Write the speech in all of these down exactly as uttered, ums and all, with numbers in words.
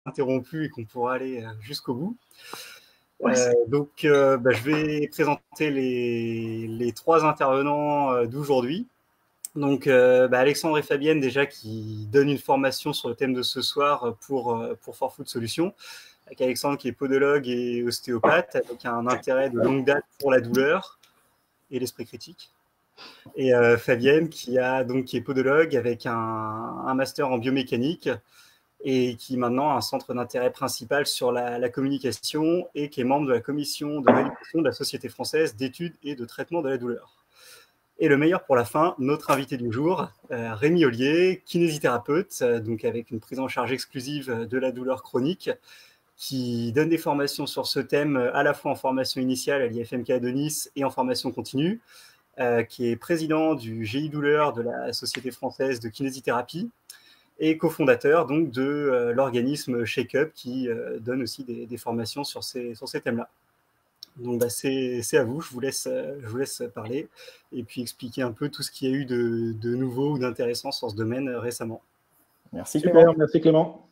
interrompu et qu'on pourra aller jusqu'au bout. Euh, donc, euh, bah, je vais présenter les, les trois intervenants euh, d'aujourd'hui. Donc, euh, bah, Alexandre et Fabienne, déjà, qui donnent une formation sur le thème de ce soir pour, pour For Food Solutions, avec Alexandre qui est podologue et ostéopathe, avec un intérêt de longue date pour la douleur et l'esprit critique. Et euh, Fabienne, qui, a, donc, qui est podologue avec un, un master en biomécanique, et qui maintenant a un centre d'intérêt principal sur la, la communication et qui est membre de la commission de validation de la Société française d'études et de traitement de la douleur. Et le meilleur pour la fin, notre invité du jour, euh, Rémi Ollier, kinésithérapeute, euh, donc avec une prise en charge exclusive de la douleur chronique, qui donne des formations sur ce thème à la fois en formation initiale à l'I F M K de Nice et en formation continue, euh, qui est président du G I Douleur de la Société française de kinésithérapie, et cofondateur donc de euh, l'organisme Shake Up qui euh, donne aussi des, des formations sur ces, sur ces thèmes-là. Donc bah, c'est à vous, je vous, laisse, je vous laisse parler et puis expliquer un peu tout ce qu'il y a eu de, de nouveau ou d'intéressant sur ce domaine euh, récemment. Merci Clément. Super, merci Clément.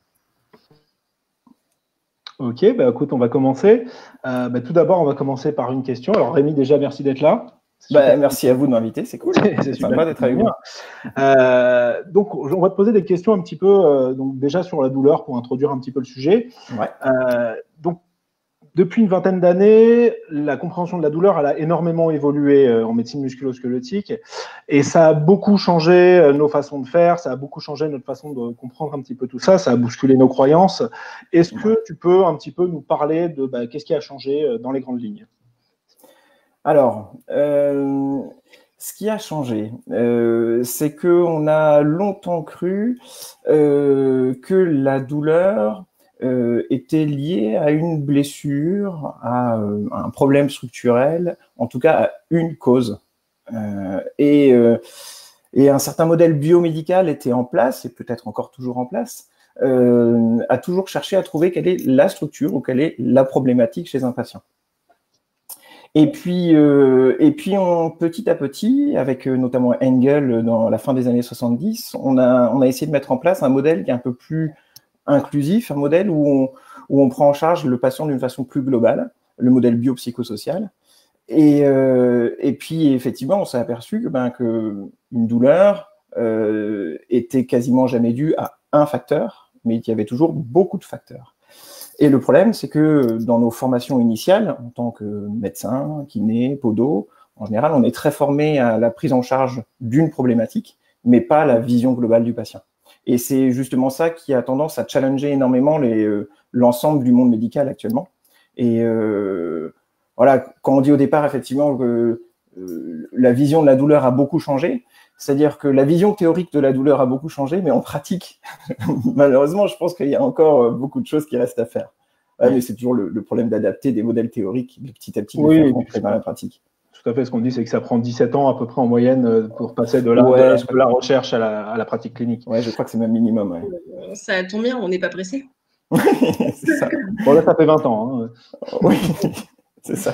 Ok, bah, écoute, on va commencer. Euh, bah, tout d'abord, on va commencer par une question. Alors Rémi, déjà, merci d'être là. Bah, merci à vous de m'inviter, c'est cool. C'est sympa d'être avec vous. Euh, donc, on va te poser des questions un petit peu, euh, donc déjà sur la douleur pour introduire un petit peu le sujet. Ouais. Euh, donc, depuis une vingtaine d'années, la compréhension de la douleur elle a énormément évolué euh, en médecine musculo-squelettique et ça a beaucoup changé euh, nos façons de faire, ça a beaucoup changé notre façon de comprendre un petit peu tout ça, ça a bousculé nos croyances. Est-ce que ouais. tu peux un petit peu nous parler de bah, qu'est-ce qui a changé euh, dans les grandes lignes ? Alors, euh, ce qui a changé, euh, c'est qu'on a longtemps cru euh, que la douleur euh, était liée à une blessure, à, euh, à un problème structurel, en tout cas à une cause. Euh, et, euh, et un certain modèle biomédical était en place, et peut-être encore toujours en place, euh, a toujours cherché à trouver quelle est la structure ou quelle est la problématique chez un patient. Et puis, euh, et puis on, petit à petit, avec euh, notamment Engel dans la fin des années soixante-dix, on a, on a essayé de mettre en place un modèle qui est un peu plus inclusif, un modèle où on, où on prend en charge le patient d'une façon plus globale, le modèle biopsychosocial. Et, euh, et puis, effectivement, on s'est aperçu que, ben, que une douleur euh, était quasiment jamais due à un facteur, mais qu'il y avait toujours beaucoup de facteurs. Et le problème, c'est que dans nos formations initiales, en tant que médecin, kiné, podo, en général, on est très formé à la prise en charge d'une problématique, mais pas à la vision globale du patient. Et c'est justement ça qui a tendance à challenger énormément les, euh, l'ensemble du monde médical actuellement. Et euh, voilà, quand on dit au départ, effectivement, que euh, la vision de la douleur a beaucoup changé, c'est-à-dire que la vision théorique de la douleur a beaucoup changé, mais en pratique, malheureusement, je pense qu'il y a encore beaucoup de choses qui restent à faire. Ouais, mais c'est toujours le, le problème d'adapter des modèles théoriques de petit à petit, de oui, faire rentrer dans la pratique. Tout à fait. Ce qu'on dit, c'est que ça prend dix-sept ans à peu près en moyenne pour passer de la, ouais, de la, de la recherche à la, à la pratique clinique. Ouais, je crois que c'est même minimum. Ouais. Ça tombe bien, on n'est pas pressé. C'est ça. Bon, là, ça fait vingt ans. Hein. Oui, c'est ça.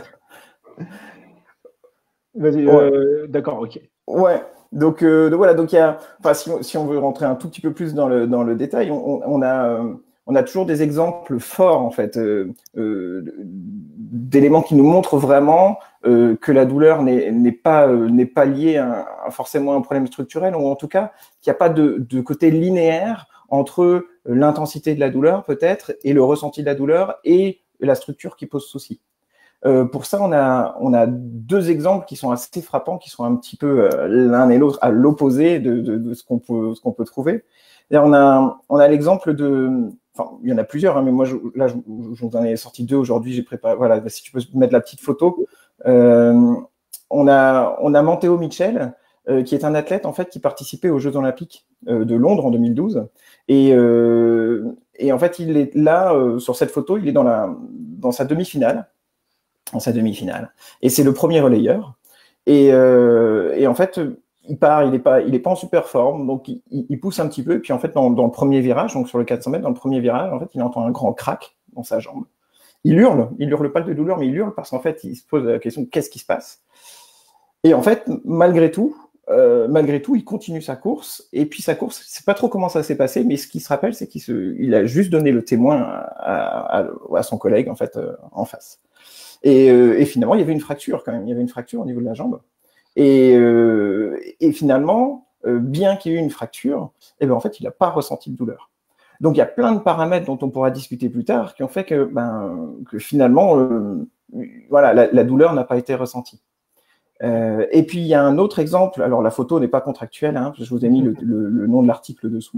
Vas-y, ouais. euh, d'accord, ok. Ouais. Donc, euh, donc voilà, donc il y a, enfin, si, si on veut rentrer un tout petit peu plus dans le dans le détail, on, on a euh, on a toujours des exemples forts en fait euh, euh, d'éléments qui nous montrent vraiment euh, que la douleur n'est n'est pas euh, n'est pas liée à, à forcément un problème structurel, ou en tout cas qu'il n'y a pas de de côté linéaire entre l'intensité de la douleur peut-être et le ressenti de la douleur et la structure qui pose souci. Euh, pour ça, on a, on a deux exemples qui sont assez frappants, qui sont un petit peu euh, l'un et l'autre à l'opposé de, de, de ce qu'on peut, ce qu'on peut trouver. Et on a, on a l'exemple de, enfin, il y en a plusieurs, hein, mais moi, je, là, je, je vous en ai sorti deux aujourd'hui. J'ai préparé. Voilà, si tu peux mettre la petite photo. Euh, on a, on a Matteo Mitchell, euh, qui est un athlète en fait qui participait aux Jeux Olympiques euh, de Londres en deux mille douze. Et, euh, et en fait, il est là euh, sur cette photo, il est dans la, dans sa demi-finale. dans sa demi-finale. Et c'est le premier relayeur. Et, euh, et en fait, il part, il n'est pas, il est pas en super forme, donc il, il pousse un petit peu. Et puis en fait, dans, dans le premier virage, donc sur le quatre cents mètres, dans le premier virage, en fait, il entend un grand crack dans sa jambe. Il hurle, il hurle pas de douleur, mais il hurle parce qu'en fait, il se pose la question, qu'est-ce qui se passe? Et en fait, malgré tout, euh, malgré tout, il continue sa course. Et puis sa course, je sais pas trop comment ça s'est passé, mais ce qu'il se rappelle, c'est qu'il se, il a juste donné le témoin à, à, à son collègue en fait euh, en face. Et, euh, et finalement, il y avait une fracture quand même. Il y avait une fracture au niveau de la jambe. Et, euh, et finalement, euh, bien qu'il y ait eu une fracture, eh ben en fait, il n'a pas ressenti de douleur. Donc, il y a plein de paramètres dont on pourra discuter plus tard qui ont fait que, ben, que finalement, euh, voilà, la, la douleur n'a pas été ressentie. Euh, et puis, il y a un autre exemple. Alors, la photo n'est pas contractuelle. Hein, je vous ai mis le, le, le nom de l'article dessous.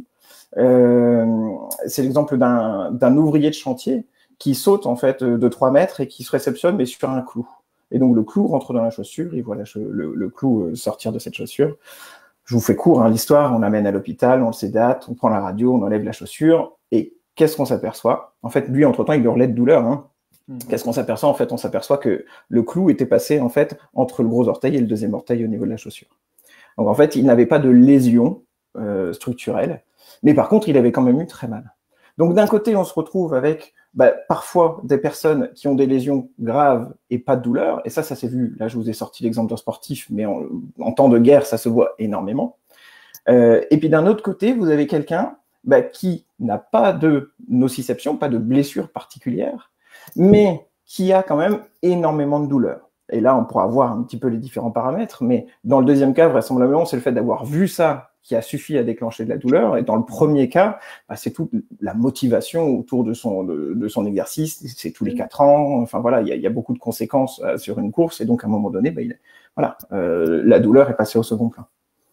Euh, c'est l'exemple d'un d'un ouvrier de chantier qui saute en fait de trois mètres et qui se réceptionne mais sur un clou. Et donc, le clou rentre dans la chaussure. Il voit la, le, le clou sortir de cette chaussure. Je vous fais court, hein, l'histoire, on l'amène à l'hôpital, on le sédate, on prend la radio, on enlève la chaussure, et qu'est-ce qu'on s'aperçoit? En fait, lui, entre-temps, il hurlait de douleur. Hein. Mmh. Qu'est-ce qu'on s'aperçoit? En fait, on s'aperçoit que le clou était passé en fait entre le gros orteil et le deuxième orteil au niveau de la chaussure. Donc, en fait, il n'avait pas de lésion euh, structurelle, mais par contre, il avait quand même eu très mal. Donc, d'un côté, on se retrouve avec bah, parfois des personnes qui ont des lésions graves et pas de douleur. Et ça, ça s'est vu. Là, je vous ai sorti l'exemple d'un sportif, mais en, en temps de guerre, ça se voit énormément. Euh, et puis d'un autre côté, vous avez quelqu'un bah, qui n'a pas de nociception, pas de blessure particulière, mais qui a quand même énormément de douleur. Et là, on pourra voir un petit peu les différents paramètres, mais dans le deuxième cas, vraisemblablement, c'est le fait d'avoir vu ça qui a suffi à déclencher de la douleur. Et dans le premier cas, bah, c'est toute la motivation autour de son, de, de son exercice. C'est tous les quatre ans. Enfin voilà, il y a, il y a beaucoup de conséquences euh, sur une course. Et donc, à un moment donné, bah, il, voilà, euh, la douleur est passée au second plan.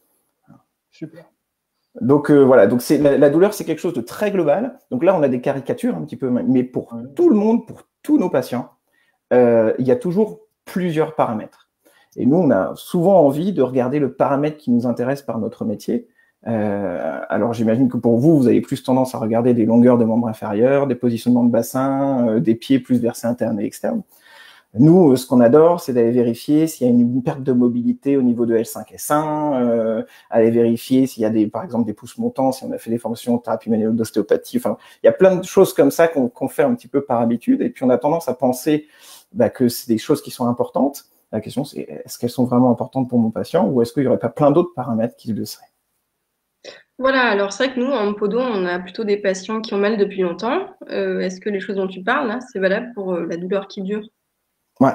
Super. Donc euh, voilà, donc c'est la, la douleur, c'est quelque chose de très global. Donc là, on a des caricatures un petit peu, mais pour ouais. tout le monde, pour tous nos patients, euh, il y a toujours plusieurs paramètres. Et nous, on a souvent envie de regarder le paramètre qui nous intéresse par notre métier. Euh, alors, j'imagine que pour vous, vous avez plus tendance à regarder des longueurs de membres inférieurs, des positionnements de bassin, euh, des pieds plus versés internes et externes. Nous, ce qu'on adore, c'est d'aller vérifier s'il y a une, une perte de mobilité au niveau de L cinq S un, euh, aller vérifier s'il y a des, par exemple, des pouces montants, si on a fait des formations de thérapie manuelle d'ostéopathie. Enfin, il y a plein de choses comme ça qu'on qu'on fait un petit peu par habitude. Et puis, on a tendance à penser bah, que c'est des choses qui sont importantes. La question, c'est est-ce qu'elles sont vraiment importantes pour mon patient ou est-ce qu'il n'y aurait pas plein d'autres paramètres qui le seraient? Voilà, alors c'est vrai que nous, en podo, on a plutôt des patients qui ont mal depuis longtemps. Euh, est-ce que les choses dont tu parles, là, c'est valable pour euh, la douleur qui dure? Ouais.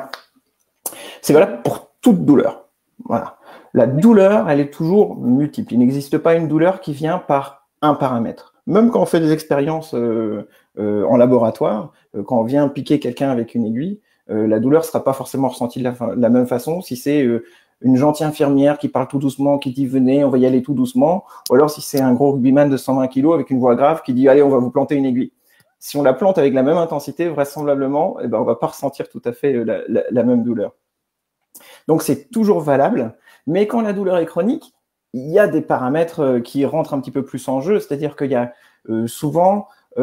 C'est valable pour toute douleur. Voilà. La douleur, elle est toujours multiple. Il n'existe pas une douleur qui vient par un paramètre. Même quand on fait des expériences euh, euh, en laboratoire, euh, quand on vient piquer quelqu'un avec une aiguille, euh, la douleur ne sera pas forcément ressentie de la, de la même façon si c'est euh, une gentille infirmière qui parle tout doucement, qui dit « venez, on va y aller tout doucement », ou alors si c'est un gros rugbyman de cent vingt kilos avec une voix grave qui dit « allez, on va vous planter une aiguille ». Si on la plante avec la même intensité, vraisemblablement, eh ben, on ne va pas ressentir tout à fait la, la, la même douleur. Donc, c'est toujours valable. Mais quand la douleur est chronique, il y a des paramètres qui rentrent un petit peu plus en jeu. C'est-à-dire qu'il y a euh, souvent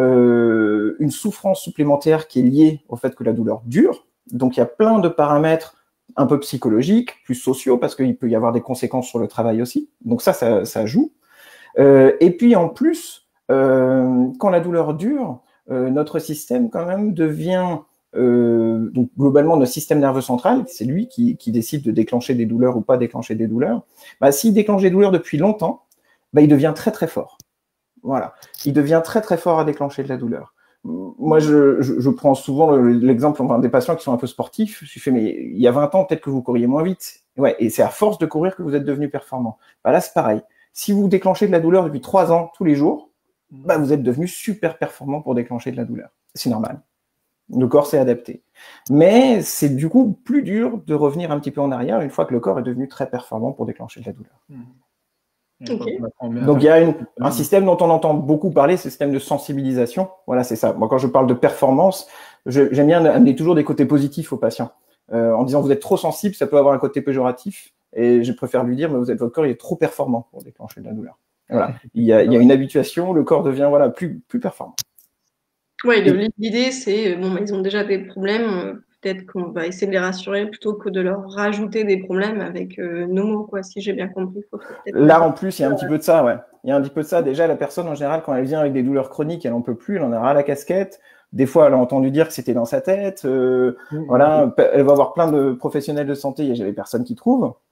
euh, une souffrance supplémentaire qui est liée au fait que la douleur dure. Donc, il y a plein de paramètres un peu psychologiques, plus sociaux, parce qu'il peut y avoir des conséquences sur le travail aussi. Donc, ça, ça, ça joue. Euh, et puis, en plus, euh, quand la douleur dure, Euh, notre système quand même devient, euh, donc globalement notre système nerveux central, c'est lui qui, qui décide de déclencher des douleurs ou pas déclencher des douleurs. Bah, s'il déclenche des douleurs depuis longtemps, bah, il devient très très fort. Voilà, il devient très très fort à déclencher de la douleur. Moi, je, je, je prends souvent l'exemple enfin, des patients qui sont un peu sportifs. Je fais, mais il y a vingt ans, peut-être que vous couriez moins vite. Ouais, et c'est à force de courir que vous êtes devenu performant. Bah, là, c'est pareil. Si vous déclenchez de la douleur depuis trois ans, tous les jours, bah, vous êtes devenu super performant pour déclencher de la douleur. C'est normal. Le corps s'est adapté. Mais c'est du coup plus dur de revenir un petit peu en arrière une fois que le corps est devenu très performant pour déclencher de la douleur. Mmh. Okay. Donc il y a une, un système dont on entend beaucoup parler, c'est le système de sensibilisation. Voilà, c'est ça. Moi, quand je parle de performance, j'aime bien amener toujours des côtés positifs aux patients. Euh, en disant vous êtes trop sensible, ça peut avoir un côté péjoratif. Et je préfère lui dire, mais vous êtes, votre corps il est trop performant pour déclencher de la douleur. Voilà. Il y a, il y a une habituation, le corps devient voilà, plus, plus performant. Oui, l'idée, c'est, bon, ils ont déjà des problèmes, peut-être qu'on va essayer de les rassurer plutôt que de leur rajouter des problèmes avec euh, nos mots, quoi, si j'ai bien compris. Faut Là, en plus, il y a un petit peu de ça, ouais. Il y a un petit peu de ça. Déjà, la personne, en général, quand elle vient avec des douleurs chroniques, elle n'en peut plus, elle en a ras la casquette. Des fois, elle a entendu dire que c'était dans sa tête. Euh, mmh, voilà, mmh. Elle va avoir plein de professionnels de santé, il y a des personnes qui trouvent.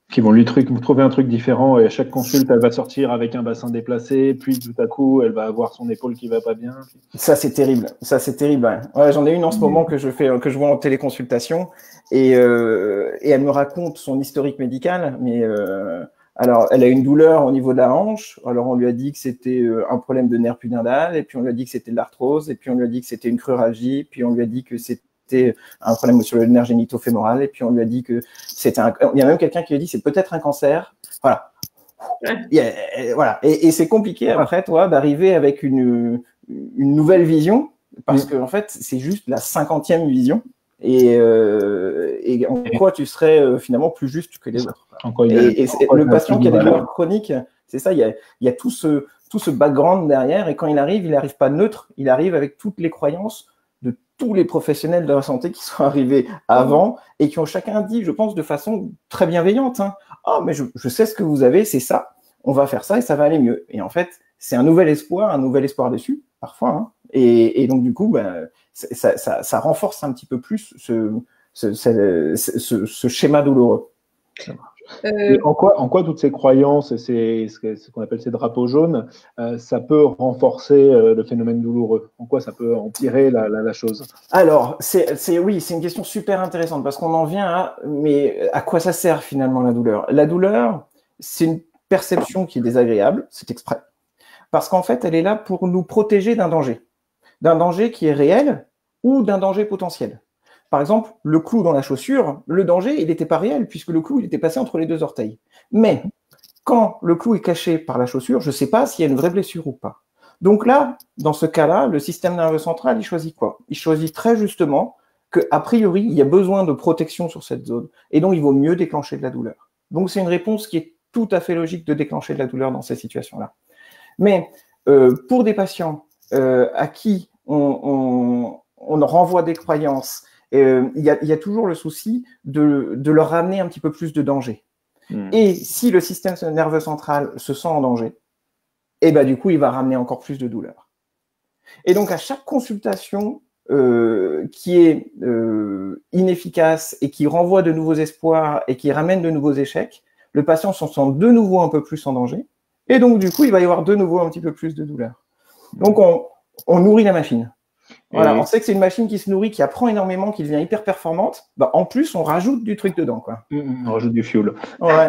Qui vont lui truc, trouver un truc différent et à chaque consulte, elle va sortir avec un bassin déplacé, puis tout à coup, elle va avoir son épaule qui va pas bien. Ça, c'est terrible. Ça, c'est terrible. Ouais. Ouais, j'en ai une en ce moment que je fais, que je vois en téléconsultation et, euh, et elle me raconte son historique médical. Mais euh, alors, elle a une douleur au niveau de la hanche. Alors, on lui a dit que c'était un problème de nerf pudendal et puis on lui a dit que c'était de l'arthrose et puis on lui a dit que c'était une cruralgie, puis on lui a dit que c'était c'était un problème sur le nerf génito-fémoral, et puis on lui a dit que c'était un... Il y a même quelqu'un qui lui a dit c'est peut-être un cancer. Voilà. Et, voilà. Et, et c'est compliqué après, toi, d'arriver avec une, une nouvelle vision, parce que en fait, c'est juste la cinquantième vision, et, euh, et en quoi tu serais euh, finalement plus juste que les autres. Et, et, et le patient qui a des douleurs chroniques, c'est ça, il y a, il y a tout ce, tout ce background derrière, et quand il arrive, il n'arrive pas neutre, il arrive avec toutes les croyances de tous les professionnels de la santé qui sont arrivés avant et qui ont chacun dit, je pense, de façon très bienveillante, hein, ah, mais je, je sais ce que vous avez, c'est ça, on va faire ça et ça va aller mieux. Et en fait, c'est un nouvel espoir, un nouvel espoir déçu, parfois. Hein, et, et donc, du coup, ben, ça, ça, ça renforce un petit peu plus ce, ce, ce, ce, ce schéma douloureux. Euh... En, quoi, en quoi toutes ces croyances et ces, ce qu'on appelle ces drapeaux jaunes, euh, ça peut renforcer euh, le phénomène douloureux? En quoi ça peut empirer la, la, la chose? Alors, c'est, c'est, oui, c'est une question super intéressante parce qu'on en vient à, mais à quoi ça sert finalement la douleur? La douleur, c'est une perception qui est désagréable, c'est exprès, parce qu'en fait, elle est là pour nous protéger d'un danger, d'un danger qui est réel ou d'un danger potentiel. Par exemple, le clou dans la chaussure, le danger, il n'était pas réel puisque le clou, il était passé entre les deux orteils. Mais quand le clou est caché par la chaussure, je ne sais pas s'il y a une vraie blessure ou pas. Donc là, dans ce cas-là, le système nerveux central, il choisit quoi? Il choisit très justement qu'a priori, il y a besoin de protection sur cette zone et donc il vaut mieux déclencher de la douleur. Donc c'est une réponse qui est tout à fait logique de déclencher de la douleur dans ces situations-là. Mais euh, pour des patients euh, à qui on, on, on renvoie des croyances, Euh, il, y a, il y a toujours le souci de, de leur ramener un petit peu plus de danger. Mmh. Et si le système nerveux central se sent en danger, et ben du coup, il va ramener encore plus de douleur. Et donc, à chaque consultation euh, qui est euh, inefficace et qui renvoie de nouveaux espoirs et qui ramène de nouveaux échecs, le patient se sent de nouveau un peu plus en danger. Et donc, du coup, il va y avoir de nouveau un petit peu plus de douleur. Donc, on, on nourrit la machine. Voilà, et on sait que c'est une machine qui se nourrit, qui apprend énormément, qui devient hyper performante. Bah, en plus, on rajoute du truc dedans, quoi. On rajoute du fuel. Ouais.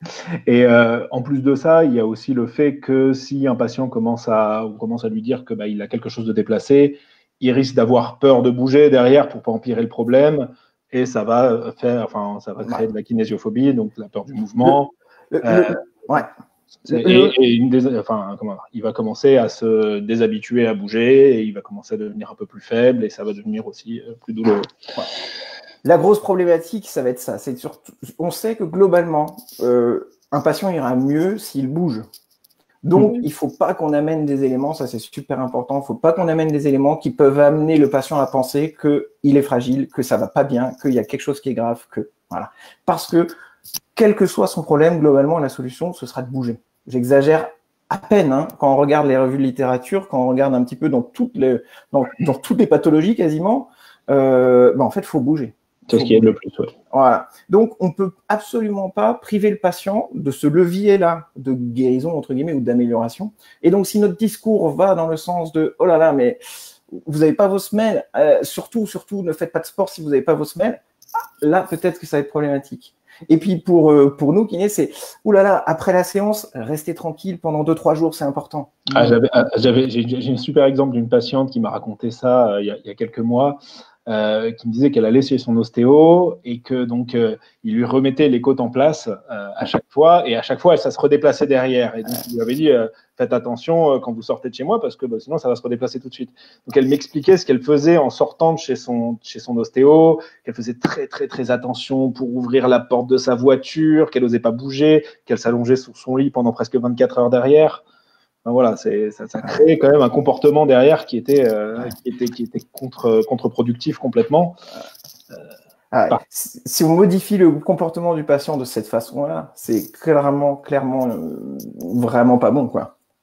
Et euh, en plus de ça, il y a aussi le fait que si un patient commence à, on commence à lui dire que bah, il a quelque chose de déplacé, il risque d'avoir peur de bouger derrière pour pas empirer le problème, et ça va faire, enfin, ça va créer ouais. de la kinésiophobie, donc la peur du mouvement. Le, le, euh, le, ouais. Et, et une des, enfin, comment, il va commencer à se déshabituer à bouger et il va commencer à devenir un peu plus faible et ça va devenir aussi plus douloureux. Ouais. La grosse problématique, ça va être ça. C'est surtout, on sait que globalement, euh, un patient ira mieux s'il bouge. Donc, mmh. il ne faut pas qu'on amène des éléments, ça c'est super important, il ne faut pas qu'on amène des éléments qui peuvent amener le patient à penser qu'il est fragile, que ça ne va pas bien, qu'il y a quelque chose qui est grave, que voilà. Parce que quel que soit son problème, globalement, la solution, ce sera de bouger. J'exagère à peine hein, quand on regarde les revues de littérature, quand on regarde un petit peu dans toutes les, dans, dans toutes les pathologies quasiment, euh, ben en fait, il faut bouger. C'est ce qui aide le plus, oui. Voilà. Donc, on ne peut absolument pas priver le patient de ce levier-là de guérison, entre guillemets, ou d'amélioration. Et donc, si notre discours va dans le sens de « Oh là là, mais vous n'avez pas vos semelles, euh, surtout, surtout, ne faites pas de sport si vous n'avez pas vos semelles », là, peut-être que ça va être problématique. Et puis, pour, euh, pour nous, kinés, c'est « Ouh là là, après la séance, restez tranquille pendant deux, trois jours, c'est important. » ah, j'avais, j'avais, j'ai, j'ai un super exemple d'une patiente qui m'a raconté ça euh, il, y a, il y a quelques mois. Euh, qui me disait qu'elle allait chez son ostéo et que donc euh, il lui remettait les côtes en place euh, à chaque fois et à chaque fois ça se redéplaçait derrière et donc il lui avait dit euh, faites attention euh, quand vous sortez de chez moi parce que bah, sinon ça va se redéplacer tout de suite. Donc elle m'expliquait ce qu'elle faisait en sortant de chez son chez son ostéo, qu'elle faisait très très très attention pour ouvrir la porte de sa voiture, qu'elle n'osait pas bouger, qu'elle s'allongeait sur son lit pendant presque vingt-quatre heures derrière. Enfin, voilà, c'est, ça, ça crée quand même un comportement derrière qui était, euh, qui était, qui était contre, contre-productif complètement. Euh, ah, ouais. si, si on modifie le comportement du patient de cette façon-là, c'est clairement, clairement, euh, vraiment pas bon, quoi.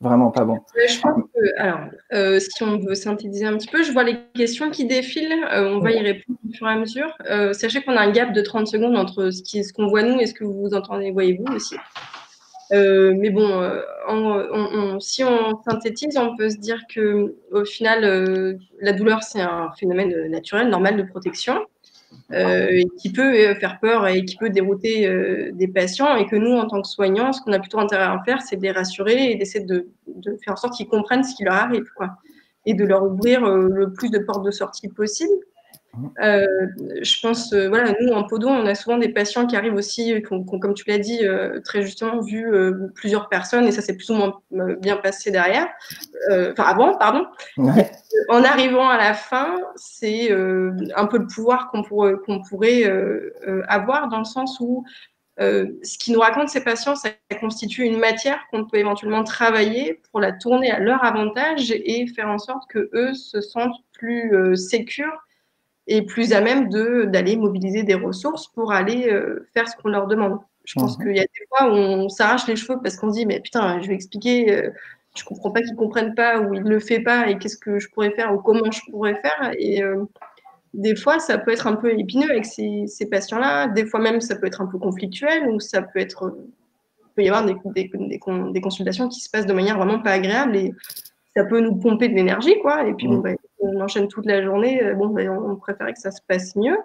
Vraiment pas bon. Je pense que, alors, euh, si on veut synthétiser un petit peu, je vois les questions qui défilent, euh, on va y répondre au fur et à mesure. Euh, sachez qu'on a un gap de trente secondes entre ce qui- ce qu'on voit nous et ce que vous entendez, voyez-vous aussi. Euh, mais bon, euh, on, on, on, si on synthétise, on peut se dire que au final, euh, la douleur, c'est un phénomène naturel, normal de protection, euh, et qui peut faire peur et qui peut dérouter euh, des patients, et que nous, en tant que soignants, ce qu'on a plutôt intérêt à faire, c'est de les rassurer et d'essayer de, de faire en sorte qu'ils comprennent ce qui leur arrive, quoi, et de leur ouvrir euh, le plus de portes de sortie possible. Euh, je pense, euh, voilà, nous en podo, on a souvent des patients qui arrivent aussi, qui ont, qui ont, comme tu l'as dit euh, très justement, vu euh, plusieurs personnes, et ça s'est plus ou moins euh, bien passé derrière, euh, enfin avant, pardon. Ouais. En arrivant à la fin, c'est euh, un peu le pouvoir qu'on pourrait, qu'on pourrait euh, euh, avoir, dans le sens où euh, ce qu'ils nous racontent ces patients, ça constitue une matière qu'on peut éventuellement travailler pour la tourner à leur avantage et faire en sorte que eux se sentent plus euh, sécures et plus à même de, d'aller mobiliser des ressources pour aller euh, faire ce qu'on leur demande. Je pense mmh. qu'il y a des fois où on s'arrache les cheveux parce qu'on se dit, mais putain, je vais expliquer, euh, je comprends pas qu'ils comprennent pas, ou ils le font pas, et qu'est-ce que je pourrais faire, ou comment je pourrais faire. Et euh, des fois, ça peut être un peu épineux avec ces, ces patients-là. Des fois même, ça peut être un peu conflictuel, ou ça peut être, il peut y avoir des, des, des, des consultations qui se passent de manière vraiment pas agréable, et ça peut nous pomper de l'énergie, quoi. Et puis, mmh. bon, bah, on enchaîne toute la journée. Bon, bah, on préférait que ça se passe mieux.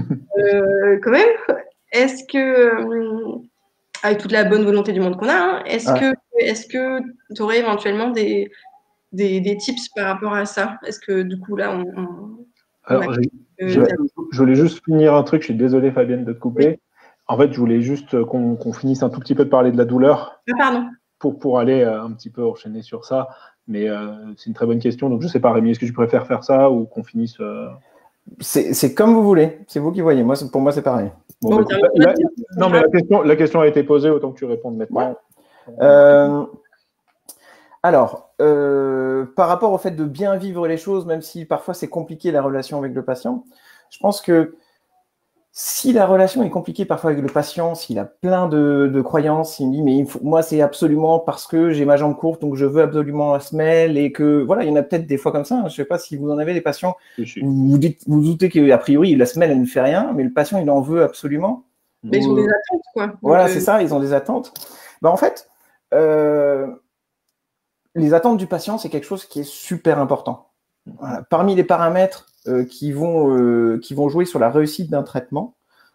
euh, quand même, est-ce que, euh, avec toute la bonne volonté du monde qu'on a, hein, est-ce ouais. que est-ce que tu aurais éventuellement des, des, des tips par rapport à ça? Est-ce que, du coup, là, on... on Alors, a... je, je, je voulais juste finir un truc. Je suis désolé, Fabienne, de te couper. Oui. En fait, je voulais juste qu'on qu'on finisse un tout petit peu de parler de la douleur. Ah, pardon. Pour, pour aller euh, un petit peu enchaîner sur ça. Mais euh, c'est une très bonne question. Donc, je ne sais pas, Rémi, est-ce que tu préfères faire ça ou qu'on finisse euh... C'est comme vous voulez. C'est vous qui voyez. Moi, pour moi, c'est pareil. Bon, bon, bah, la, la, non, mais la question, la question a été posée. Autant que tu répondes maintenant. Ouais. Euh, alors, euh, par rapport au fait de bien vivre les choses, même si parfois c'est compliqué la relation avec le patient, je pense que si la relation est compliquée parfois avec le patient, s'il a plein de, de croyances, il me dit mais il faut, moi c'est absolument parce que j'ai ma jambe courte donc je veux absolument la semelle, et que voilà, il y en a peut-être des fois comme ça. Hein, je sais pas si vous en avez des patients. Oui, où vous dites, vous doutez qu'a priori la semelle elle ne fait rien, mais le patient il en veut absolument. Mais ils ont des attentes, quoi. Voilà, euh... c'est ça, ils ont des attentes. Ben, en fait, euh, les attentes du patient c'est quelque chose qui est super important. Voilà. Parmi les paramètres euh, qui vont euh, qui vont jouer sur la réussite d'un traitement,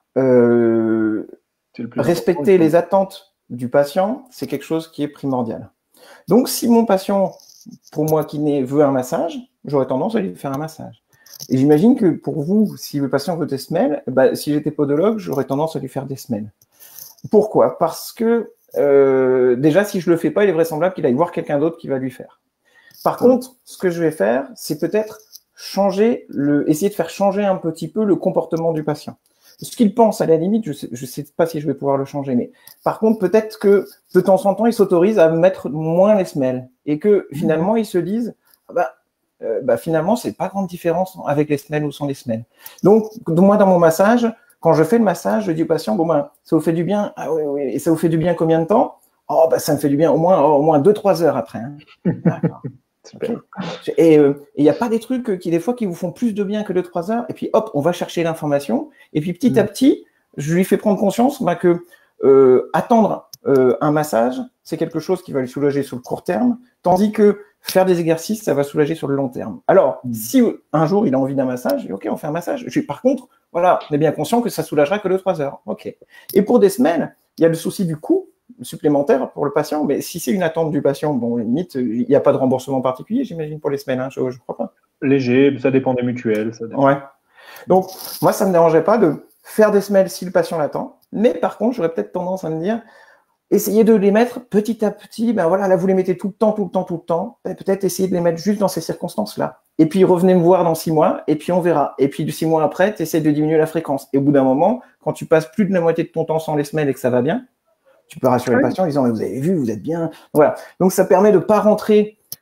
euh, le respecter les attentes du patient, c'est quelque chose qui est primordial. Donc, si mon patient, pour moi qui né, veut un massage, j'aurais tendance à lui faire un massage. Et j'imagine que pour vous, si le patient veut des semelles, bah, si j'étais podologue, j'aurais tendance à lui faire des semelles. Pourquoi? Parce que euh, déjà, si je le fais pas, il est vraisemblable qu'il aille voir quelqu'un d'autre qui va lui faire. Par contre, ce que je vais faire, c'est peut-être changer le, essayer de faire changer un petit peu le comportement du patient. Ce qu'il pense, à la limite, je sais, je sais pas si je vais pouvoir le changer, mais par contre, peut-être que de temps en temps, il s'autorise à mettre moins les semelles et que finalement, ils se disent, bah, euh, bah finalement, c'est pas grande différence avec les semelles ou sans les semelles. Donc, moi, dans mon massage, quand je fais le massage, je dis au patient, bon ben, ça vous fait du bien? Ah oui, oui. Et ça vous fait du bien combien de temps? Oh, bah, ça me fait du bien au moins, oh, au moins deux, trois heures après. Hein. D'accord. Okay. Et il euh, n'y a pas des trucs qui, des fois, qui vous font plus de bien que deux trois heures, et puis hop, on va chercher l'information, et puis petit mmh. à petit, je lui fais prendre conscience bah, que euh, attendre euh, un massage, c'est quelque chose qui va lui soulager sur le court terme, tandis que faire des exercices, ça va soulager sur le long terme. Alors, mmh. si un jour il a envie d'un massage, je dis, ok, on fait un massage. Je dis, par contre, voilà, on est bien conscient que ça soulagera que deux trois heures. Ok. Et pour des semaines, il y a le souci du coût supplémentaire pour le patient, mais si c'est une attente du patient, bon, limite, il n'y a pas de remboursement particulier, j'imagine, pour les semaines, hein, je ne crois pas. Léger, ça dépend des mutuelles. Ça dépend. Ouais. Donc, moi, ça ne me dérangeait pas de faire des semelles si le patient l'attend, mais par contre, j'aurais peut-être tendance à me dire, essayez de les mettre petit à petit, ben voilà, là, vous les mettez tout le temps, tout le temps, tout le temps, ben, peut-être essayer de les mettre juste dans ces circonstances-là. Et puis, revenez me voir dans six mois, et puis on verra. Et puis, six mois après, tu essaies de diminuer la fréquence. Et au bout d'un moment, quand tu passes plus de la moitié de ton temps sans les semelles et que ça va bien, tu peux rassurer oui. le patient en disant, vous avez vu, vous êtes bien. Voilà. Donc, ça permet de ne pas rentrer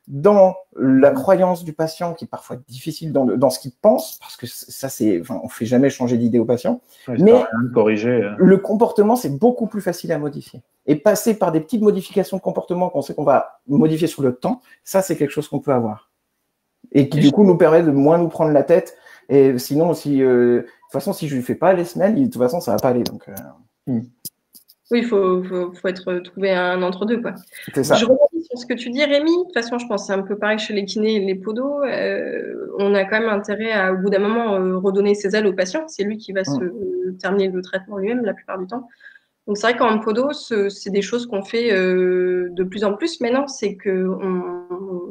dans la croyance du patient, qui est parfois difficile dans, le, dans ce qu'il pense, parce que ça, c'est, enfin, on ne fait jamais changer d'idée au patient. Oui, mais rien de corriger. Le comportement, c'est beaucoup plus facile à modifier. Et passer par des petites modifications de comportement qu'on sait qu'on va modifier sur le temps, ça, c'est quelque chose qu'on peut avoir. Et qui, du coup, nous permet de moins nous prendre la tête. Et sinon, si, euh, de toute façon, si je ne lui fais pas les semelles, de toute façon, ça ne va pas aller. Donc, euh... hmm. Oui, il faut, faut, faut être, trouver un entre-deux, quoi. C'est ça. Je rebondis sur ce que tu dis, Rémi. De toute façon, je pense que c'est un peu pareil chez les kinés et les podos. Euh, on a quand même intérêt à, au bout d'un moment, euh, redonner ses ailes au patient. C'est lui qui va mmh. se euh, terminer le traitement lui-même la plupart du temps. Donc, c'est vrai qu'en podo, c'est des choses qu'on fait euh, de plus en plus maintenant. C'est qu'on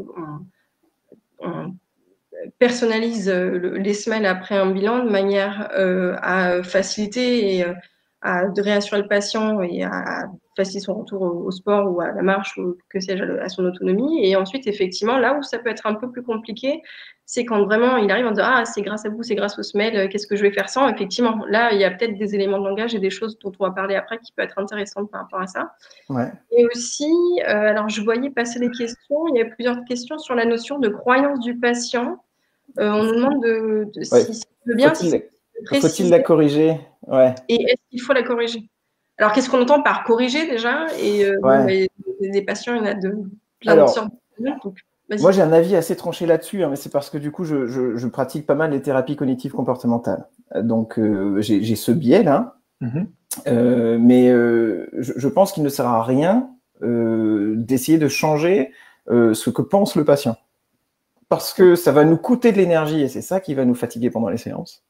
on, on personnalise les semelles après un bilan de manière euh, à faciliter et à de réassurer le patient et à faciliter son retour au, au sport ou à la marche ou que sais-je, à son autonomie. Et ensuite, effectivement, là où ça peut être un peu plus compliqué, c'est quand vraiment il arrive en disant « Ah, c'est grâce à vous, c'est grâce aux semelles, qu'est-ce que je vais faire sans ?» Effectivement, là, il y a peut-être des éléments de langage et des choses dont on va parler après qui peuvent être intéressantes par rapport à ça. Ouais. Et aussi, euh, alors je voyais passer des questions, il y a plusieurs questions sur la notion de croyance du patient. Euh, on nous demande de, de ouais. si ça veut bien. Faut-il si faut la corriger? Ouais. Et est-ce qu'il faut la corriger? Alors, qu'est-ce qu'on entend par corriger déjà? Et euh, ouais. bon, les, les patients, il y en a de plein Alors, de sortes. Donc, moi, j'ai un avis assez tranché là-dessus, hein, mais c'est parce que du coup, je, je, je pratique pas mal les thérapies cognitives comportementales. Donc, euh, j'ai ce biais-là. Mm-hmm. euh, mais euh, je, je pense qu'il ne sert à rien euh, d'essayer de changer euh, ce que pense le patient. Parce que ça va nous coûter de l'énergie et c'est ça qui va nous fatiguer pendant les séances.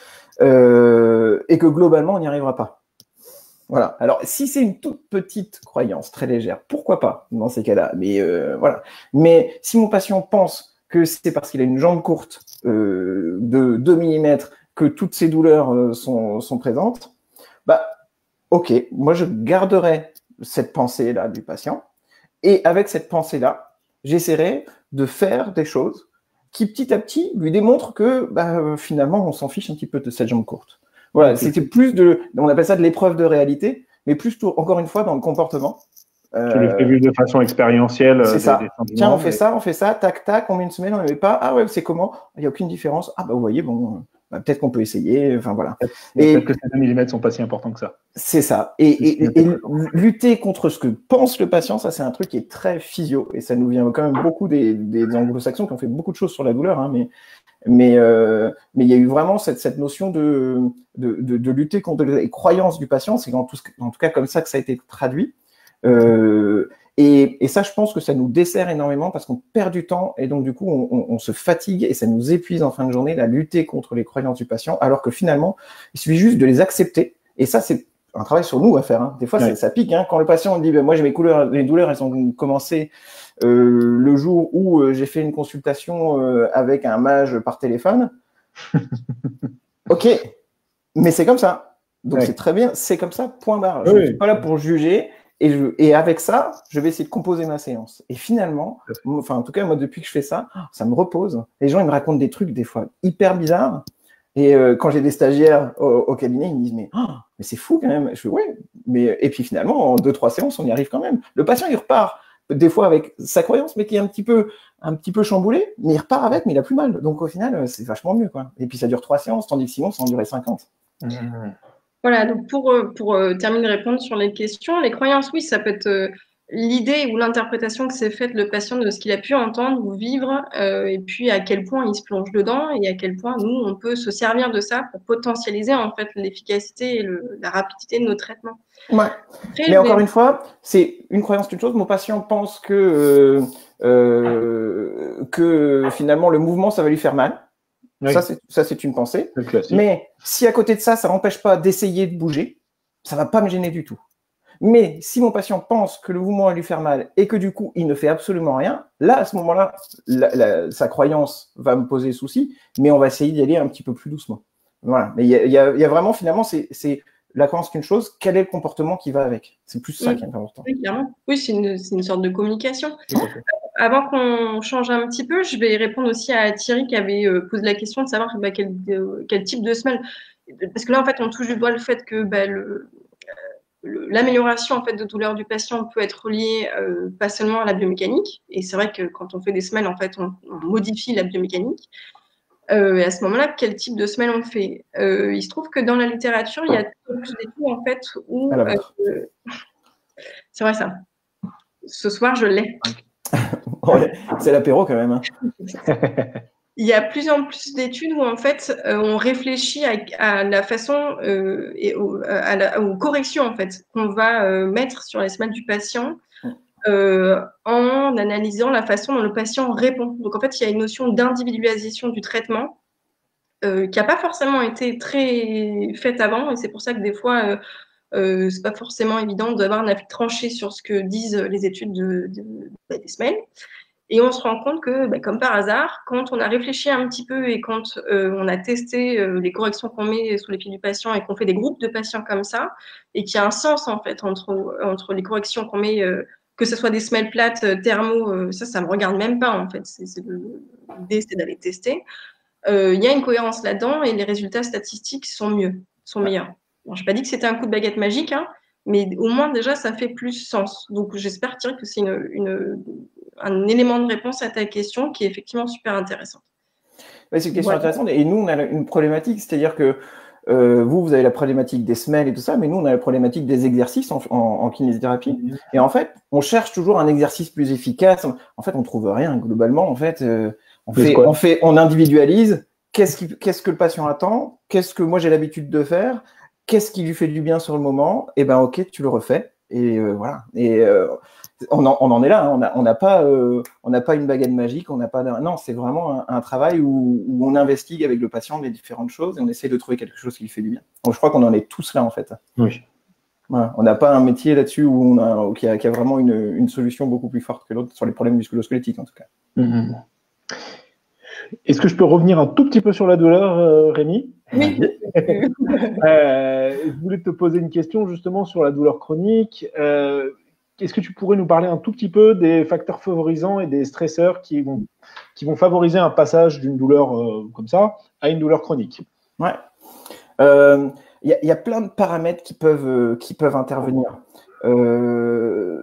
Euh, et que globalement, on n'y arrivera pas. Voilà. Alors, si c'est une toute petite croyance, très légère, pourquoi pas dans ces cas-là? Mais euh, voilà. Mais si mon patient pense que c'est parce qu'il a une jambe courte euh, de deux millimètres que toutes ces douleurs euh, sont, sont présentes, bah, ok, moi je garderai cette pensée-là du patient et avec cette pensée-là, j'essaierai de faire des choses qui petit à petit lui démontrent que bah, finalement on s'en fiche un petit peu de cette jambe courte. Voilà, okay. C'était plus de, on appelle ça de l'épreuve de réalité, mais plus encore une fois dans le comportement. Euh, tu le fais vivre de façon expérientielle. C'est ça. Des Tiens, on fait mais... ça, on fait ça, tac, tac, on met une semaine, on ne met pas. Ah ouais, c'est comment? Il n'y a aucune différence. Ah bah vous voyez, bon, bah, peut-être qu'on peut essayer. Enfin voilà. Et peut-être que ces deux millimètres sont pas si importants que ça. C'est ça. Et, et, et, et lutter contre ce que pense le patient, ça c'est un truc qui est très physio et ça nous vient quand même beaucoup des, des anglo-saxons qui ont fait beaucoup de choses sur la douleur, hein, mais mais euh, mais il y a eu vraiment cette, cette notion de, de, de, de lutter contre les croyances du patient. C'est en tout, en tout cas comme ça que ça a été traduit. Euh, et, et ça, je pense que ça nous dessert énormément parce qu'on perd du temps et donc du coup, on, on, on se fatigue et ça nous épuise en fin de journée la lutter contre les croyances du patient, alors que finalement, il suffit juste de les accepter. Et ça, c'est un travail sur nous à faire. Hein. Des fois, ouais. ça pique. Hein. Quand le patient dit, ben, moi, j'ai mes couleurs, les douleurs, elles ont commencé euh, le jour où euh, j'ai fait une consultation euh, avec un mage par téléphone. Ok, mais c'est comme ça. Donc, ouais. c'est très bien. C'est comme ça, point barre. Je ne oui. suis pas là pour juger. Et, je, et avec ça, je vais essayer de composer ma séance. Et finalement, enfin, en tout cas, moi, depuis que je fais ça, ça me repose. Les gens, ils me racontent des trucs, des fois, hyper bizarres. Et euh, quand j'ai des stagiaires au, au cabinet, ils me disent, mais, oh, mais c'est fou quand même. Je fais, ouais. Mais, et puis finalement, en deux, trois séances, on y arrive quand même. Le patient, il repart, des fois, avec sa croyance, mais qui est un petit peu, un petit peu chamboulé, mais il repart avec, mais il a plus mal. Donc, au final, c'est vachement mieux, quoi. Et puis, ça dure trois séances, tandis que sinon, ça en durait cinquante. Mmh. Voilà, donc pour, pour euh, terminer de répondre sur les questions, les croyances, oui, ça peut être euh, l'idée ou l'interprétation que s'est faite le patient de ce qu'il a pu entendre ou vivre, euh, et puis à quel point il se plonge dedans et à quel point nous, on peut se servir de ça pour potentialiser en fait l'efficacité et le, la rapidité de nos traitements. Ouais. Après, mais encore vais... une fois, c'est une croyance, une chose. Mon patient pense que, euh, euh, que finalement le mouvement, ça va lui faire mal. Oui. Ça, c'est, ça, c'est une pensée. Mais si à côté de ça, ça n'empêche pas d'essayer de bouger, ça ne va pas me gêner du tout. Mais si mon patient pense que le mouvement va lui faire mal et que du coup, il ne fait absolument rien, là, à ce moment-là, la, la, sa croyance va me poser souci, mais on va essayer d'y aller un petit peu plus doucement. Voilà. Mais il y a, y a, y a vraiment, finalement, c'est, c'est la croyance qu'une chose, quel est le comportement qui va avec? C'est plus ça oui. qui est important. Oui, clairement. Oui, c'est une, c'est une sorte de communication. Avant qu'on change un petit peu, je vais répondre aussi à Thierry qui avait euh, posé la question de savoir bah, quel, euh, quel type de semelle. Parce que là, en fait, on touche du doigt le fait que bah, le, l'amélioration en fait, de douleur du patient peut être liée euh, pas seulement à la biomécanique, et c'est vrai que quand on fait des semelles, en fait, on, on modifie la biomécanique. Euh, et à ce moment-là, quel type de semelle on fait? euh, Il se trouve que dans la littérature, il y a plus d'études en fait où euh, c'est vrai ça. Ce soir, je l'ai. Ouais, c'est l'apéro quand même. Hein. Il y a plus en plus d'études où en fait euh, on réfléchit à, à la façon euh, et au, à la, aux corrections en fait qu'on va euh, mettre sur les semelles du patient euh, en analysant la façon dont le patient répond. Donc en fait, il y a une notion d'individualisation du traitement euh, qui n'a pas forcément été très faite avant, et c'est pour ça que des fois euh, euh, c'est pas forcément évident d'avoir un avis tranché sur ce que disent les études de, de, de, des semelles. Et on se rend compte que, bah, comme par hasard, quand on a réfléchi un petit peu et quand euh, on a testé euh, les corrections qu'on met sous les pieds du patient et qu'on fait des groupes de patients comme ça, et qu'il y a un sens en fait entre, entre les corrections qu'on met, euh, que ce soit des semelles plates, euh, thermo, euh, ça, ça me regarde même pas en fait. L'idée, c'est d'aller tester. Euh, il y a une cohérence là-dedans et les résultats statistiques sont mieux, sont meilleurs. Bon, je n'ai pas dit que c'était un coup de baguette magique, hein, mais au moins déjà, ça fait plus sens. Donc, j'espère que c'est une, une un élément de réponse à ta question qui est effectivement super intéressante. Ouais, c'est une question ouais. intéressante. Et nous, on a une problématique, c'est-à-dire que euh, vous, vous avez la problématique des semelles et tout ça, mais nous, on a la problématique des exercices en, en, en kinésithérapie. Mmh. Et en fait, on cherche toujours un exercice plus efficace. En fait, on trouve rien. Globalement, en fait, euh, on, fait on fait, on individualise. Qu'est-ce qui, qu'est-ce que le patient attend? Qu'est-ce que moi j'ai l'habitude de faire? Qu'est-ce qui lui fait du bien sur le moment? Et ben, ok, tu le refais. Et euh, voilà. Et euh, On en, on en est là, hein. on n'a on n'a pas, euh, on n'a pas une baguette magique, on n'a pas. Non, c'est vraiment un, un travail où, où on investigue avec le patient les différentes choses et on essaie de trouver quelque chose qui lui fait du bien. Donc, je crois qu'on en est tous là en fait. Oui. Voilà. On n'a pas un métier là-dessus où on a, qui a, qui a vraiment une, une solution beaucoup plus forte que l'autre sur les problèmes musculo-squelettiques en tout cas. Mm-hmm. Est-ce que je peux revenir un tout petit peu sur la douleur, euh, Rémi? Oui. euh, je voulais te poser une question justement sur la douleur chronique. Euh, Est-ce que tu pourrais nous parler un tout petit peu des facteurs favorisants et des stresseurs qui vont, qui vont favoriser un passage d'une douleur euh, comme ça à une douleur chronique? Ouais. Il euh, y, y a plein de paramètres qui peuvent, euh, qui peuvent intervenir. Euh,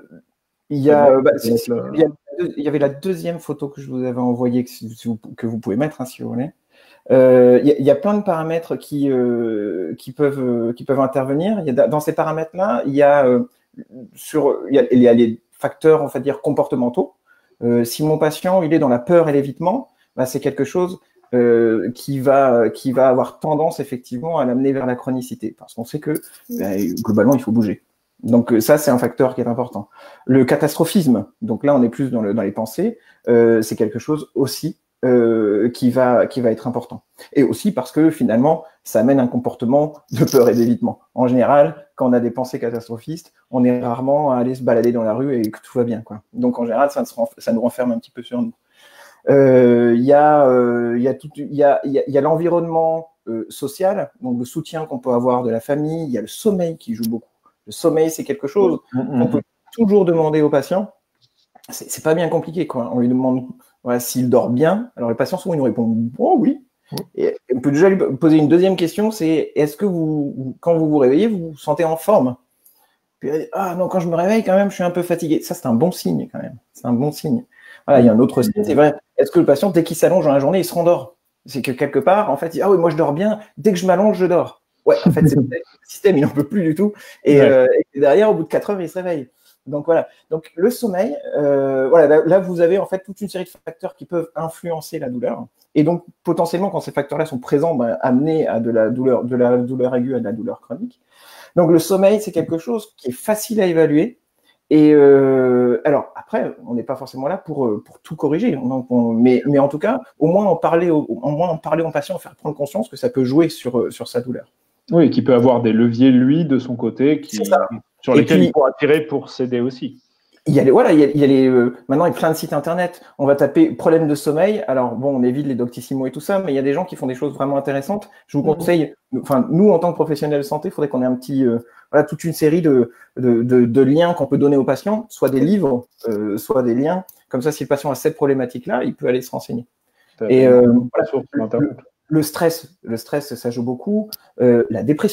y a, bah, c'est, c'est, y, a, y avait la deuxième photo que je vous avais envoyée, que, si vous, que vous pouvez mettre hein, si vous voulez. Il euh, y, y a plein de paramètres qui, euh, qui, peuvent, euh, qui peuvent intervenir. Y a, dans ces paramètres-là, il y a... Euh, Sur, il, y a, il y a les facteurs, on va dire, comportementaux. Euh, si mon patient il est dans la peur et l'évitement, bah, c'est quelque chose euh, qui, va, qui va avoir tendance effectivement à l'amener vers la chronicité, parce qu'on sait que bah, globalement il faut bouger. Donc ça c'est un facteur qui est important. Le catastrophisme, donc là on est plus dans, le, dans les pensées, euh, c'est quelque chose aussi Euh, qui va qui va être important. Et aussi parce que finalement, ça amène un comportement de peur et d'évitement. En général, quand on a des pensées catastrophistes, on est rarement à aller se balader dans la rue et que tout va bien, quoi. Donc en général, ça, ça nous renferme un petit peu sur nous. Il euh, y a il euh, y a tout il y a il y a, y a l'environnement euh, social, donc le soutien qu'on peut avoir de la famille. Il y a le sommeil qui joue beaucoup. Le sommeil, c'est quelque chose mmh. qu'on peut toujours demander aux patients. C'est, c'est pas bien compliqué, quoi. On lui demande voilà, s'il dort bien. Alors, les patients, souvent, ils nous répondent « Oh, oui ». Et on peut déjà lui poser une deuxième question, c'est « Est-ce que vous, quand vous vous réveillez, vous vous sentez en forme ?» Puis, « Ah non, quand je me réveille, quand même, je suis un peu fatigué. » Ça, c'est un bon signe, quand même. C'est un bon signe. Voilà, il y a un autre signe, c'est vrai. Est-ce que le patient, dès qu'il s'allonge dans la journée, il se rendort? C'est que quelque part, en fait, il dit « Ah oui, moi, je dors bien. Dès que je m'allonge, je dors. » Ouais, en fait, c'est le système, il n'en peut plus du tout. Et, ouais. euh, et derrière, au bout de quatre heures, il se réveille. Donc voilà. Donc le sommeil, euh, voilà, là, là vous avez en fait toute une série de facteurs qui peuvent influencer la douleur. Et donc potentiellement, quand ces facteurs-là sont présents, ben, amener à de la douleur, de la douleur aiguë à de la douleur chronique. Donc le sommeil, c'est quelque chose qui est facile à évaluer. Et euh, alors après, on n'est pas forcément là pour pour tout corriger. Donc, on, mais mais en tout cas, au moins en parler, au, au moins en parler au patient, faire prendre conscience que ça peut jouer sur sur sa douleur. Oui, qui peut avoir des leviers lui de son côté qui. C'est ça. Sur lesquels puis, il pourra tirer pour s'aider aussi. Il y a les, voilà, il y a, il y a les, euh, maintenant il y a plein de sites internet. On va taper problème de sommeil. Alors bon, on évite les Doctissimo et tout ça, mais il y a des gens qui font des choses vraiment intéressantes. Je vous conseille, mmh. enfin nous en tant que professionnels de santé, il faudrait qu'on ait un petit, euh, voilà, toute une série de, de, de, de liens qu'on peut donner aux patients, soit des livres, euh, soit des liens. Comme ça, si le patient a cette problématique-là, il peut aller se renseigner. Et euh, voilà, le, le stress, le stress, ça joue beaucoup. Euh, la dépression.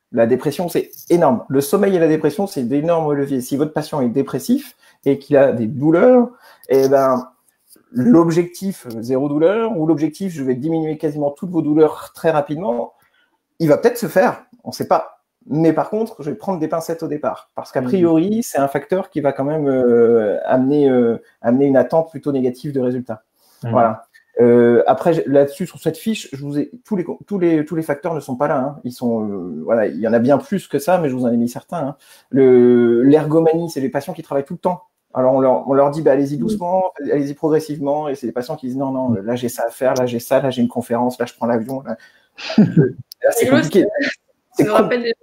La dépression, c'est énorme. Le sommeil et la dépression, c'est d'énormes leviers. Si votre patient est dépressif et qu'il a des douleurs, eh ben, l'objectif zéro douleur ou l'objectif je vais diminuer quasiment toutes vos douleurs très rapidement, il va peut-être se faire, on ne sait pas. Mais par contre, je vais prendre des pincettes au départ parce qu'a priori, c'est un facteur qui va quand même euh, amener, euh, amener une attente plutôt négative de résultats. Mmh. Voilà. Euh, après, là-dessus, sur cette fiche, je vous ai, tous, les, tous, les, tous les facteurs ne sont pas là. Hein. Ils sont, euh, voilà, il y en a bien plus que ça, mais je vous en ai mis certains. Hein. Le, l'ergomanie, c'est les patients qui travaillent tout le temps. Alors, on leur, on leur dit, bah, allez-y doucement, allez-y progressivement. Et c'est des patients qui disent, non, non, là, j'ai ça à faire, là, j'ai ça, là, j'ai une conférence, là, je prends l'avion. Là, là c'est compliqué. Ça me rappelle des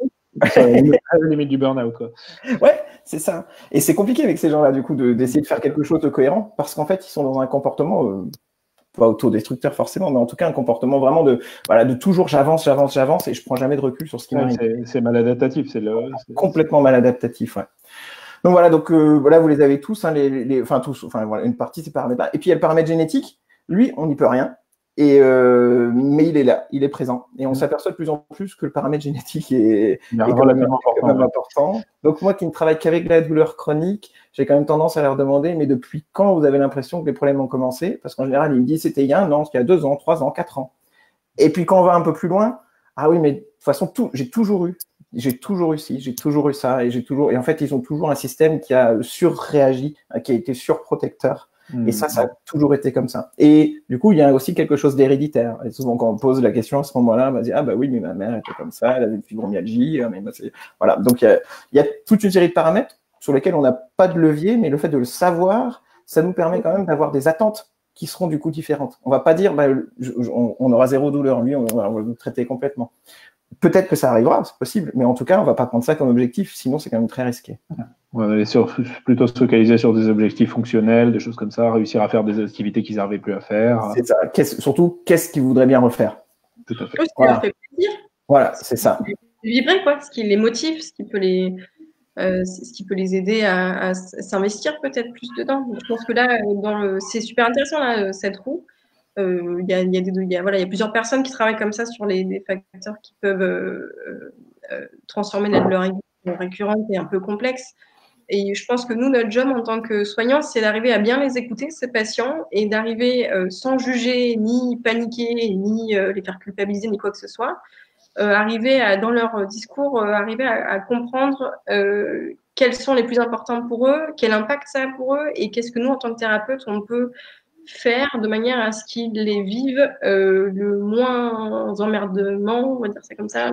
la limite du burn-out, quoi. Ouais, c'est ça. Et c'est compliqué avec ces gens-là, du coup, de, d'essayer de faire quelque chose de cohérent, parce qu'en fait, ils sont dans un comportement, euh, pas autodestructeur forcément, mais en tout cas, un comportement vraiment de, voilà, de toujours j'avance, j'avance, j'avance, et je prends jamais de recul sur ce qui ouais, m'arrive. C'est, c'est maladaptatif, c'est le. C'est... Complètement maladaptatif, ouais. Donc voilà, donc euh, voilà, vous les avez tous, hein, les, les, enfin tous, enfin voilà, une partie ces paramètres-là. Et puis il y a le paramètre génétique. Lui, on n'y peut rien. Et euh, mais il est là, il est présent. Et on mmh. s'aperçoit de plus en plus que le paramètre génétique est, est quand même, important, quand même ouais. important. Donc moi qui ne travaille qu'avec la douleur chronique, j'ai quand même tendance à leur demander, mais depuis quand vous avez l'impression que les problèmes ont commencé? Parce qu'en général, ils me disent c'était il y a un an, il y a deux ans, trois ans, quatre ans. Et puis quand on va un peu plus loin, ah oui, mais de toute façon, tout, j'ai toujours eu. J'ai toujours eu ci, j'ai toujours eu ça, et j'ai toujours. Et en fait, ils ont toujours un système qui a surréagi, qui a été surprotecteur. Mmh. Et ça, ça a toujours été comme ça. Et du coup, il y a aussi quelque chose d'héréditaire. Et souvent, quand on pose la question à ce moment-là, on va dire ah bah oui, mais ma mère était comme ça, elle avait une fibromyalgie. Mais bah, c'est... Voilà. Donc il y, a, il y a toute une série de paramètres sur lesquels on n'a pas de levier, mais le fait de le savoir, ça nous permet quand même d'avoir des attentes qui seront du coup différentes. On va pas dire bah, je, je, on, on aura zéro douleur, lui, on va, on va le traiter complètement. Peut-être que ça arrivera, c'est possible, mais en tout cas, on ne va pas prendre ça comme objectif, sinon c'est quand même très risqué. Ouais, on est sur, plutôt se focaliser sur des objectifs fonctionnels, des choses comme ça, réussir à faire des activités qu'ils n'arrivaient plus à faire. C'est ça. Qu'est-ce, surtout, qu'est-ce qu'ils voudraient bien refaire? Tout à fait. Ce qui voilà. leur fait plaisir. Voilà, c'est ça. Vibrer, quoi, ce qui les motive, ce qui peut les, euh, ce qui peut les aider à, à s'investir peut-être plus dedans. Donc, je pense que là, dans le, c'est super intéressant, là, cette roue. Il euh, y, a, y, a y, a, voilà, y a plusieurs personnes qui travaillent comme ça sur les, les facteurs qui peuvent euh, euh, transformer la douleur récurrente et un peu complexe. Et je pense que nous, notre job en tant que soignants, c'est d'arriver à bien les écouter, ces patients, et d'arriver euh, sans juger, ni paniquer, ni euh, les faire culpabiliser, ni quoi que ce soit, euh, arriver à, dans leur discours, euh, arriver à, à comprendre euh, quels sont les plus importants pour eux, quel impact ça a pour eux, et qu'est-ce que nous, en tant que thérapeutes, on peut faire de manière à ce qu'ils les vivent euh, le moins emmerdement, on va dire ça comme ça.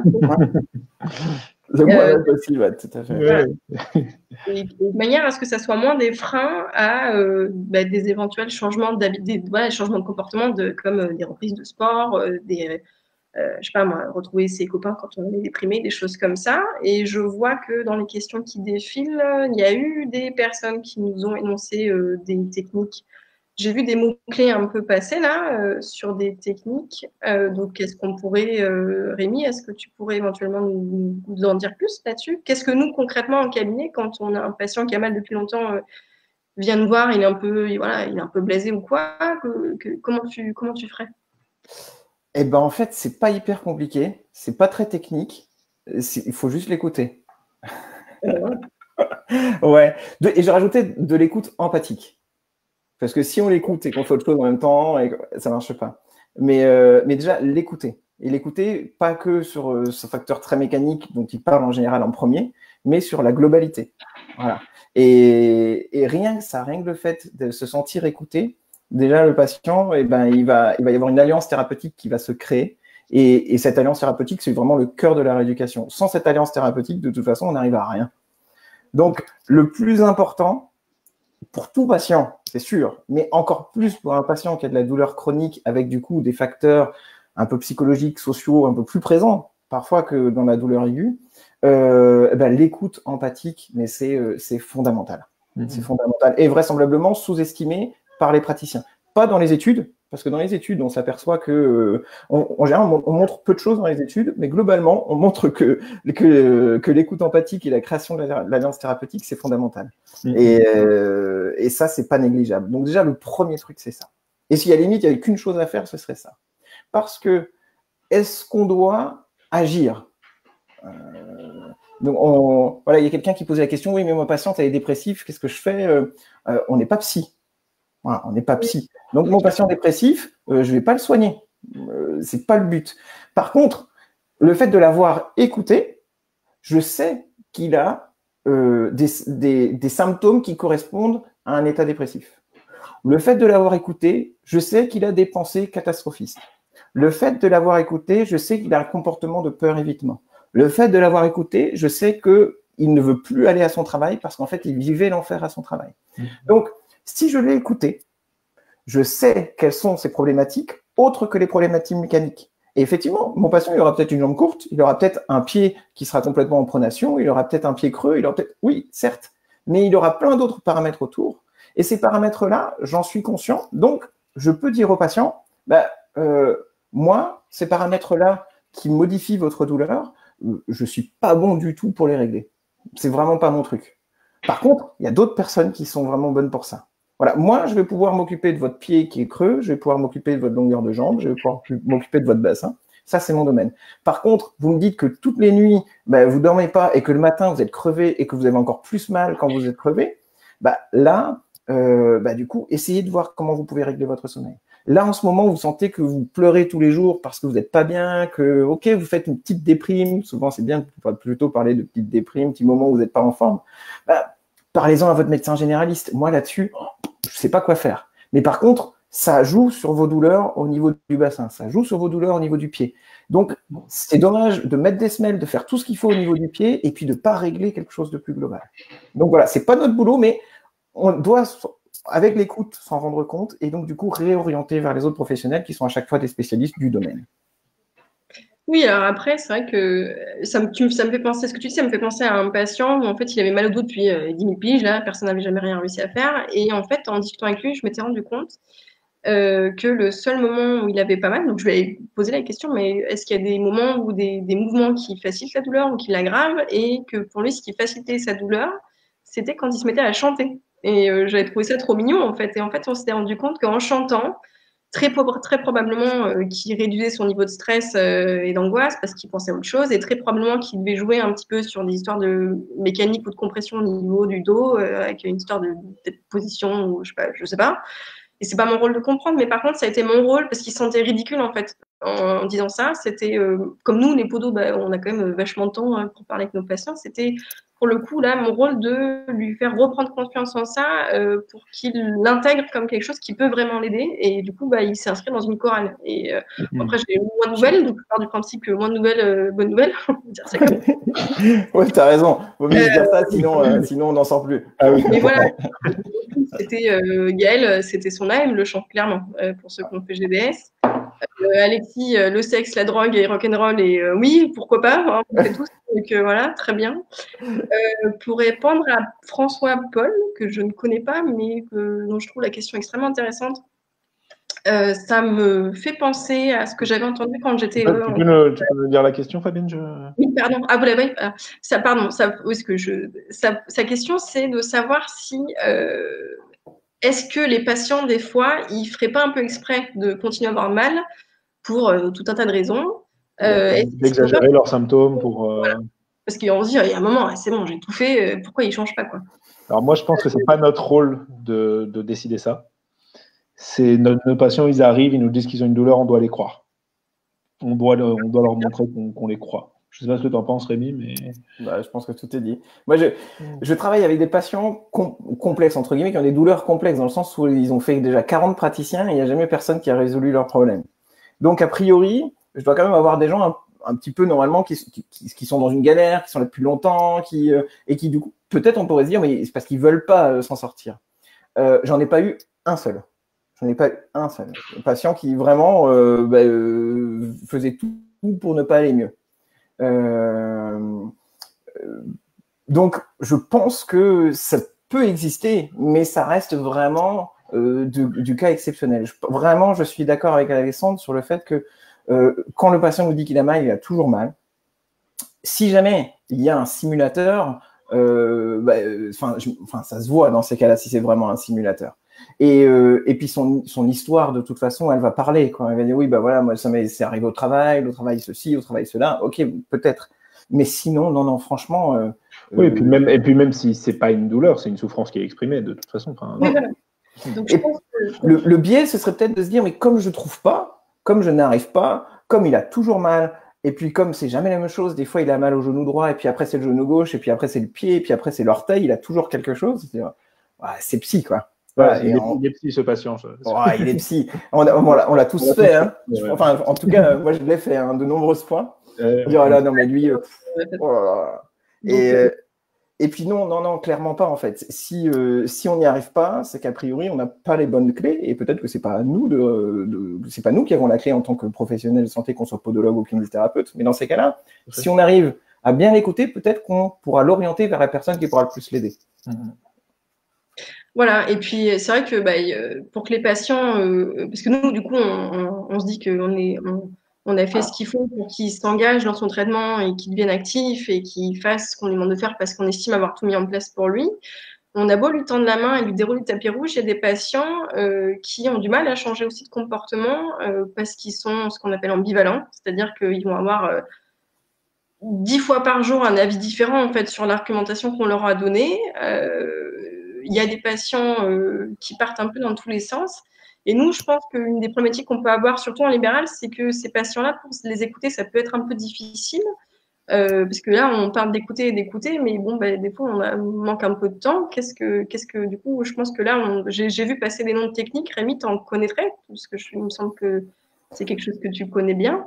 Le moins euh, possible, ouais, tout à fait. Voilà. Et, et de manière à ce que ça soit moins des freins à euh, bah, des éventuels changements d'habitude, voilà, changements de comportement, de, comme euh, des reprises de sport, euh, des, euh, je sais pas moi, retrouver ses copains quand on est déprimé, des choses comme ça. Et je vois que dans les questions qui défilent, il y a eu des personnes qui nous ont énoncé euh, des techniques. J'ai vu des mots-clés un peu passer là euh, sur des techniques. Euh, donc, est-ce qu'on pourrait, euh, Rémi, est-ce que tu pourrais éventuellement nous, nous en dire plus là-dessus? Qu'est-ce que nous, concrètement, en cabinet, quand on a un patient qui a mal depuis longtemps, euh, vient nous voir, il est un peu, voilà, il est un peu blasé ou quoi, que, que, comment, tu, comment tu ferais? Eh ben, en fait, c'est pas hyper compliqué, c'est pas très technique, il faut juste l'écouter. Euh, ouais, de, et j'ai rajouté de l'écoute empathique. Parce que si on l'écoute et qu'on fait autre chose en même temps, ça ne marche pas. Mais, euh, mais déjà, l'écouter. Et l'écouter, pas que sur euh, ce facteur très mécanique dont il parle en général en premier, mais sur la globalité. Voilà. Et, et rien que ça, rien que le fait de se sentir écouté, déjà le patient, eh ben, il, va, il va y avoir une alliance thérapeutique qui va se créer. Et, et cette alliance thérapeutique, c'est vraiment le cœur de la rééducation. Sans cette alliance thérapeutique, de toute façon, on n'arrive à rien. Donc, le plus important, pour tout patient, c'est sûr, mais encore plus pour un patient qui a de la douleur chronique avec du coup des facteurs un peu psychologiques, sociaux, un peu plus présents parfois que dans la douleur aiguë, euh, ben, l'écoute empathique, mais c'est, euh, c'est fondamental. Mm-hmm. C'est fondamental et vraisemblablement sous-estimé par les praticiens. Pas dans les études, parce que dans les études, on s'aperçoit que, euh, on, en général, on, on montre peu de choses dans les études, mais globalement, on montre que, que, que l'écoute empathique et la création de l'alliance thérapeutique, c'est fondamental. Mmh. Et, euh, et ça, c'est pas négligeable. Donc déjà, le premier truc, c'est ça. Et s'il y a limite, il n'y avait qu'une chose à faire, ce serait ça. Parce que, est-ce qu'on doit agir? Euh, donc, on, voilà, il y a quelqu'un qui posait la question, oui, mais ma patiente, elle est dépressive, qu'est-ce que je fais? euh, euh, On n'est pas psy. Voilà, on n'est pas psy. Donc, mon patient dépressif, euh, je ne vais pas le soigner. Euh, c'est pas le but. Par contre, le fait de l'avoir écouté, je sais qu'il a euh, des, des, des symptômes qui correspondent à un état dépressif. Le fait de l'avoir écouté, je sais qu'il a des pensées catastrophistes. Le fait de l'avoir écouté, je sais qu'il a un comportement de peur-évitement. Le fait de l'avoir écouté, je sais qu'il ne veut plus aller à son travail parce qu'en fait, il vivait l'enfer à son travail. Mmh. Donc, si je l'ai écouté, je sais quelles sont ses problématiques autres que les problématiques mécaniques. Et effectivement, mon patient, il aura peut-être une jambe courte, il aura peut-être un pied qui sera complètement en pronation, il aura peut-être un pied creux, il aura peut-être, oui, certes, mais il aura plein d'autres paramètres autour. Et ces paramètres-là, j'en suis conscient. Donc, je peux dire au patient, bah, euh, moi, ces paramètres-là qui modifient votre douleur, je suis pas bon du tout pour les régler. C'est vraiment pas mon truc. Par contre, il y a d'autres personnes qui sont vraiment bonnes pour ça. Voilà, moi, je vais pouvoir m'occuper de votre pied qui est creux, je vais pouvoir m'occuper de votre longueur de jambe, je vais pouvoir m'occuper de votre bassin. Ça, c'est mon domaine. Par contre, vous me dites que toutes les nuits, bah, vous dormez pas et que le matin, vous êtes crevé et que vous avez encore plus mal quand vous êtes crevé, bah, là, euh, bah, du coup, essayez de voir comment vous pouvez régler votre sommeil. Là, en ce moment, vous sentez que vous pleurez tous les jours parce que vous n'êtes pas bien, que, ok, vous faites une petite déprime. Souvent, c'est bien de plutôt parler de petite déprime, petit moment où vous n'êtes pas en forme. Bah, parlez-en à votre médecin généraliste. Moi, là-dessus, je ne sais pas quoi faire. Mais par contre, ça joue sur vos douleurs au niveau du bassin. Ça joue sur vos douleurs au niveau du pied. Donc, c'est dommage de mettre des semelles, de faire tout ce qu'il faut au niveau du pied et puis de ne pas régler quelque chose de plus global. Donc voilà, c'est pas notre boulot, mais on doit, avec l'écoute, s'en rendre compte et donc, du coup, réorienter vers les autres professionnels qui sont à chaque fois des spécialistes du domaine. Oui, alors après, c'est vrai que ça me, tu, ça me fait penser, ce que tu dis, ça me fait penser à un patient où en fait il avait mal au dos depuis euh, dix mille piges, là, personne n'avait jamais rien réussi à faire. Et en fait, en discutant avec lui, je m'étais rendu compte euh, que le seul moment où il avait pas mal, donc je lui ai posé la question, mais est-ce qu'il y a des moments ou des, des mouvements qui facilitent la douleur ou qui l'aggravent? Et que pour lui, ce qui facilitait sa douleur, c'était quand il se mettait à chanter. Et euh, j'avais trouvé ça trop mignon, en fait. Et en fait, on s'était rendu compte qu'en chantant, Très, très probablement euh, qu'il réduisait son niveau de stress euh, et d'angoisse parce qu'il pensait à autre chose et très probablement qu'il devait jouer un petit peu sur des histoires de mécanique ou de compression au niveau du dos euh, avec une histoire de, de position ou je sais pas, je sais pas. Et c'est pas mon rôle de comprendre, mais par contre ça a été mon rôle parce qu'il se sentait ridicule en fait en, en disant ça. C'était euh, comme nous les podos, bah, on a quand même vachement de temps hein, pour parler avec nos patients. C'était pour le coup, là, mon rôle de lui faire reprendre confiance en ça euh, pour qu'il l'intègre comme quelque chose qui peut vraiment l'aider. Et du coup, bah, il s'est inscrit dans une chorale. Et euh, mmh. après, j'ai eu moins de nouvelles, donc je pars du principe que moins de nouvelles, euh, bonnes nouvelles. On va dire ça comme ouais, t'as raison. Vaut mieux euh, dire ça, sinon, euh, sinon on n'en sort plus. Ah oui. Mais voilà, c'était euh, Gaël, c'était son âme, le chant, clairement, euh, pour ceux qui ont fait G D S. Euh, Alexis, euh, le sexe, la drogue et rock'n'roll, et euh, oui, pourquoi pas, hein, on fait tous, donc euh, voilà, très bien. Euh, pour répondre à François Paul, que je ne connais pas, mais que, dont je trouve la question extrêmement intéressante, euh, ça me fait penser à ce que j'avais entendu quand j'étais. Euh, tu, peux me, tu peux me dire la question, Fabienne je... Oui, pardon. Ah, vous l'avez. Ah, ça, pardon. Ça, oui, ce que je, ça, sa question, c'est de savoir si. Euh, Est-ce que les patients, des fois, ils ne feraient pas un peu exprès de continuer à avoir mal pour euh, tout un tas de raisons euh, d'exagérer leurs symptômes pour. Euh... Voilà. Parce qu'on se dit, il y a un moment, c'est bon, j'ai tout fait, pourquoi ils ne changent pas quoi? Alors moi, je pense que ce n'est pas notre rôle de, de décider ça. C'est nos, nos patients, ils arrivent, ils nous disent qu'ils ont une douleur, on doit les croire. On doit, le, on doit leur montrer qu'on qu'on les croit. Je ne sais pas ce que tu en penses, Rémi, mais… Bah, je pense que tout est dit. Moi, je, je travaille avec des patients com complexes, entre guillemets, qui ont des douleurs complexes, dans le sens où ils ont fait déjà quarante praticiens et il n'y a jamais personne qui a résolu leur problème. Donc, a priori, je dois quand même avoir des gens un, un petit peu, normalement, qui, qui, qui sont dans une galère, qui sont là depuis longtemps, qui, euh, et qui, du coup, peut-être on pourrait se dire, mais c'est parce qu'ils ne veulent pas euh, s'en sortir. Euh, J'en ai pas eu un seul. J'en ai pas eu un seul. Un patient qui, vraiment, euh, bah, euh, faisait tout pour ne pas aller mieux. Euh, donc, je pense que ça peut exister, mais ça reste vraiment euh, du, du cas exceptionnel. Je, vraiment, je suis d'accord avec Alexandre sur le fait que euh, quand le patient nous dit qu'il a mal, il a toujours mal. Si jamais il y a un simulateur, euh, bah, euh, ça se voit dans ces cas-là si c'est vraiment un simulateur. Et, euh, et puis son, son histoire, de toute façon, elle va parler. Quand elle va dire oui, bah voilà, moi ça m'est arrivé au travail, au travail ceci, au travail cela. Ok, peut-être. Mais sinon, non, non, franchement. Euh, oui, et puis même, et puis même si c'est pas une douleur, c'est une souffrance qui est exprimée de toute façon. Enfin, oui, voilà. Donc, je pense que... le, le biais, ce serait peut-être de se dire, mais comme je trouve pas, comme je n'arrive pas, comme il a toujours mal, et puis comme c'est jamais la même chose, des fois il a mal au genou droit, et puis après c'est le genou gauche, et puis après c'est le pied, et puis après c'est l'orteil, il a toujours quelque chose. C'est, ouais, c'est psy, quoi. Voilà, ouais, il, est, on... il est psy, ce patient. Ça. Ouais, il est psy. On, a, on, l'a, on l'a tous on fait. Hein. Ouais. Enfin, en tout cas, moi je l'ai fait hein, de nombreuses fois. Euh, dire, là, non, mais lui. Euh, oh là là. Et, euh, et puis non, non, non, clairement pas en fait. Si, euh, si on n'y arrive pas, c'est qu'a priori on n'a pas les bonnes clés et peut-être que c'est pas nous de, de c'est pas nous qui avons la clé en tant que professionnels de santé, qu'on soit podologue ou kinésithérapeute. Mais dans ces cas-là, okay. si on arrive à bien l'écouter, peut-être qu'on pourra l'orienter vers la personne qui pourra le plus l'aider. Mm-hmm. Voilà, et puis c'est vrai que bah, pour que les patients, euh, parce que nous, du coup, on, on, on se dit qu'on est, on, on a fait ce qu'il faut pour qu'ils s'engagent dans son traitement et qu'il devienne actif et qu'il fasse ce qu'on lui demande de faire parce qu'on estime avoir tout mis en place pour lui. On a beau lui tendre la main et lui dérouler le tapis rouge, il y a des patients euh, qui ont du mal à changer aussi de comportement euh, parce qu'ils sont ce qu'on appelle ambivalents, c'est-à-dire qu'ils vont avoir euh, dix fois par jour un avis différent en fait sur l'argumentation qu'on leur a donnée. Euh, il y a des patients euh, qui partent un peu dans tous les sens. Et nous, je pense qu'une des problématiques qu'on peut avoir, surtout en libéral, c'est que ces patients-là, pour les écouter, ça peut être un peu difficile. Euh, parce que là, on parle d'écouter et d'écouter, mais bon, bah, des fois, on, a, on manque un peu de temps. Qu'est-ce que, qu'est-ce que du coup, je pense que là, on, j'ai, j'ai vu passer des noms de techniques. Rémi, tu en connaîtrais, parce que je, il me semble que c'est quelque chose que tu connais bien.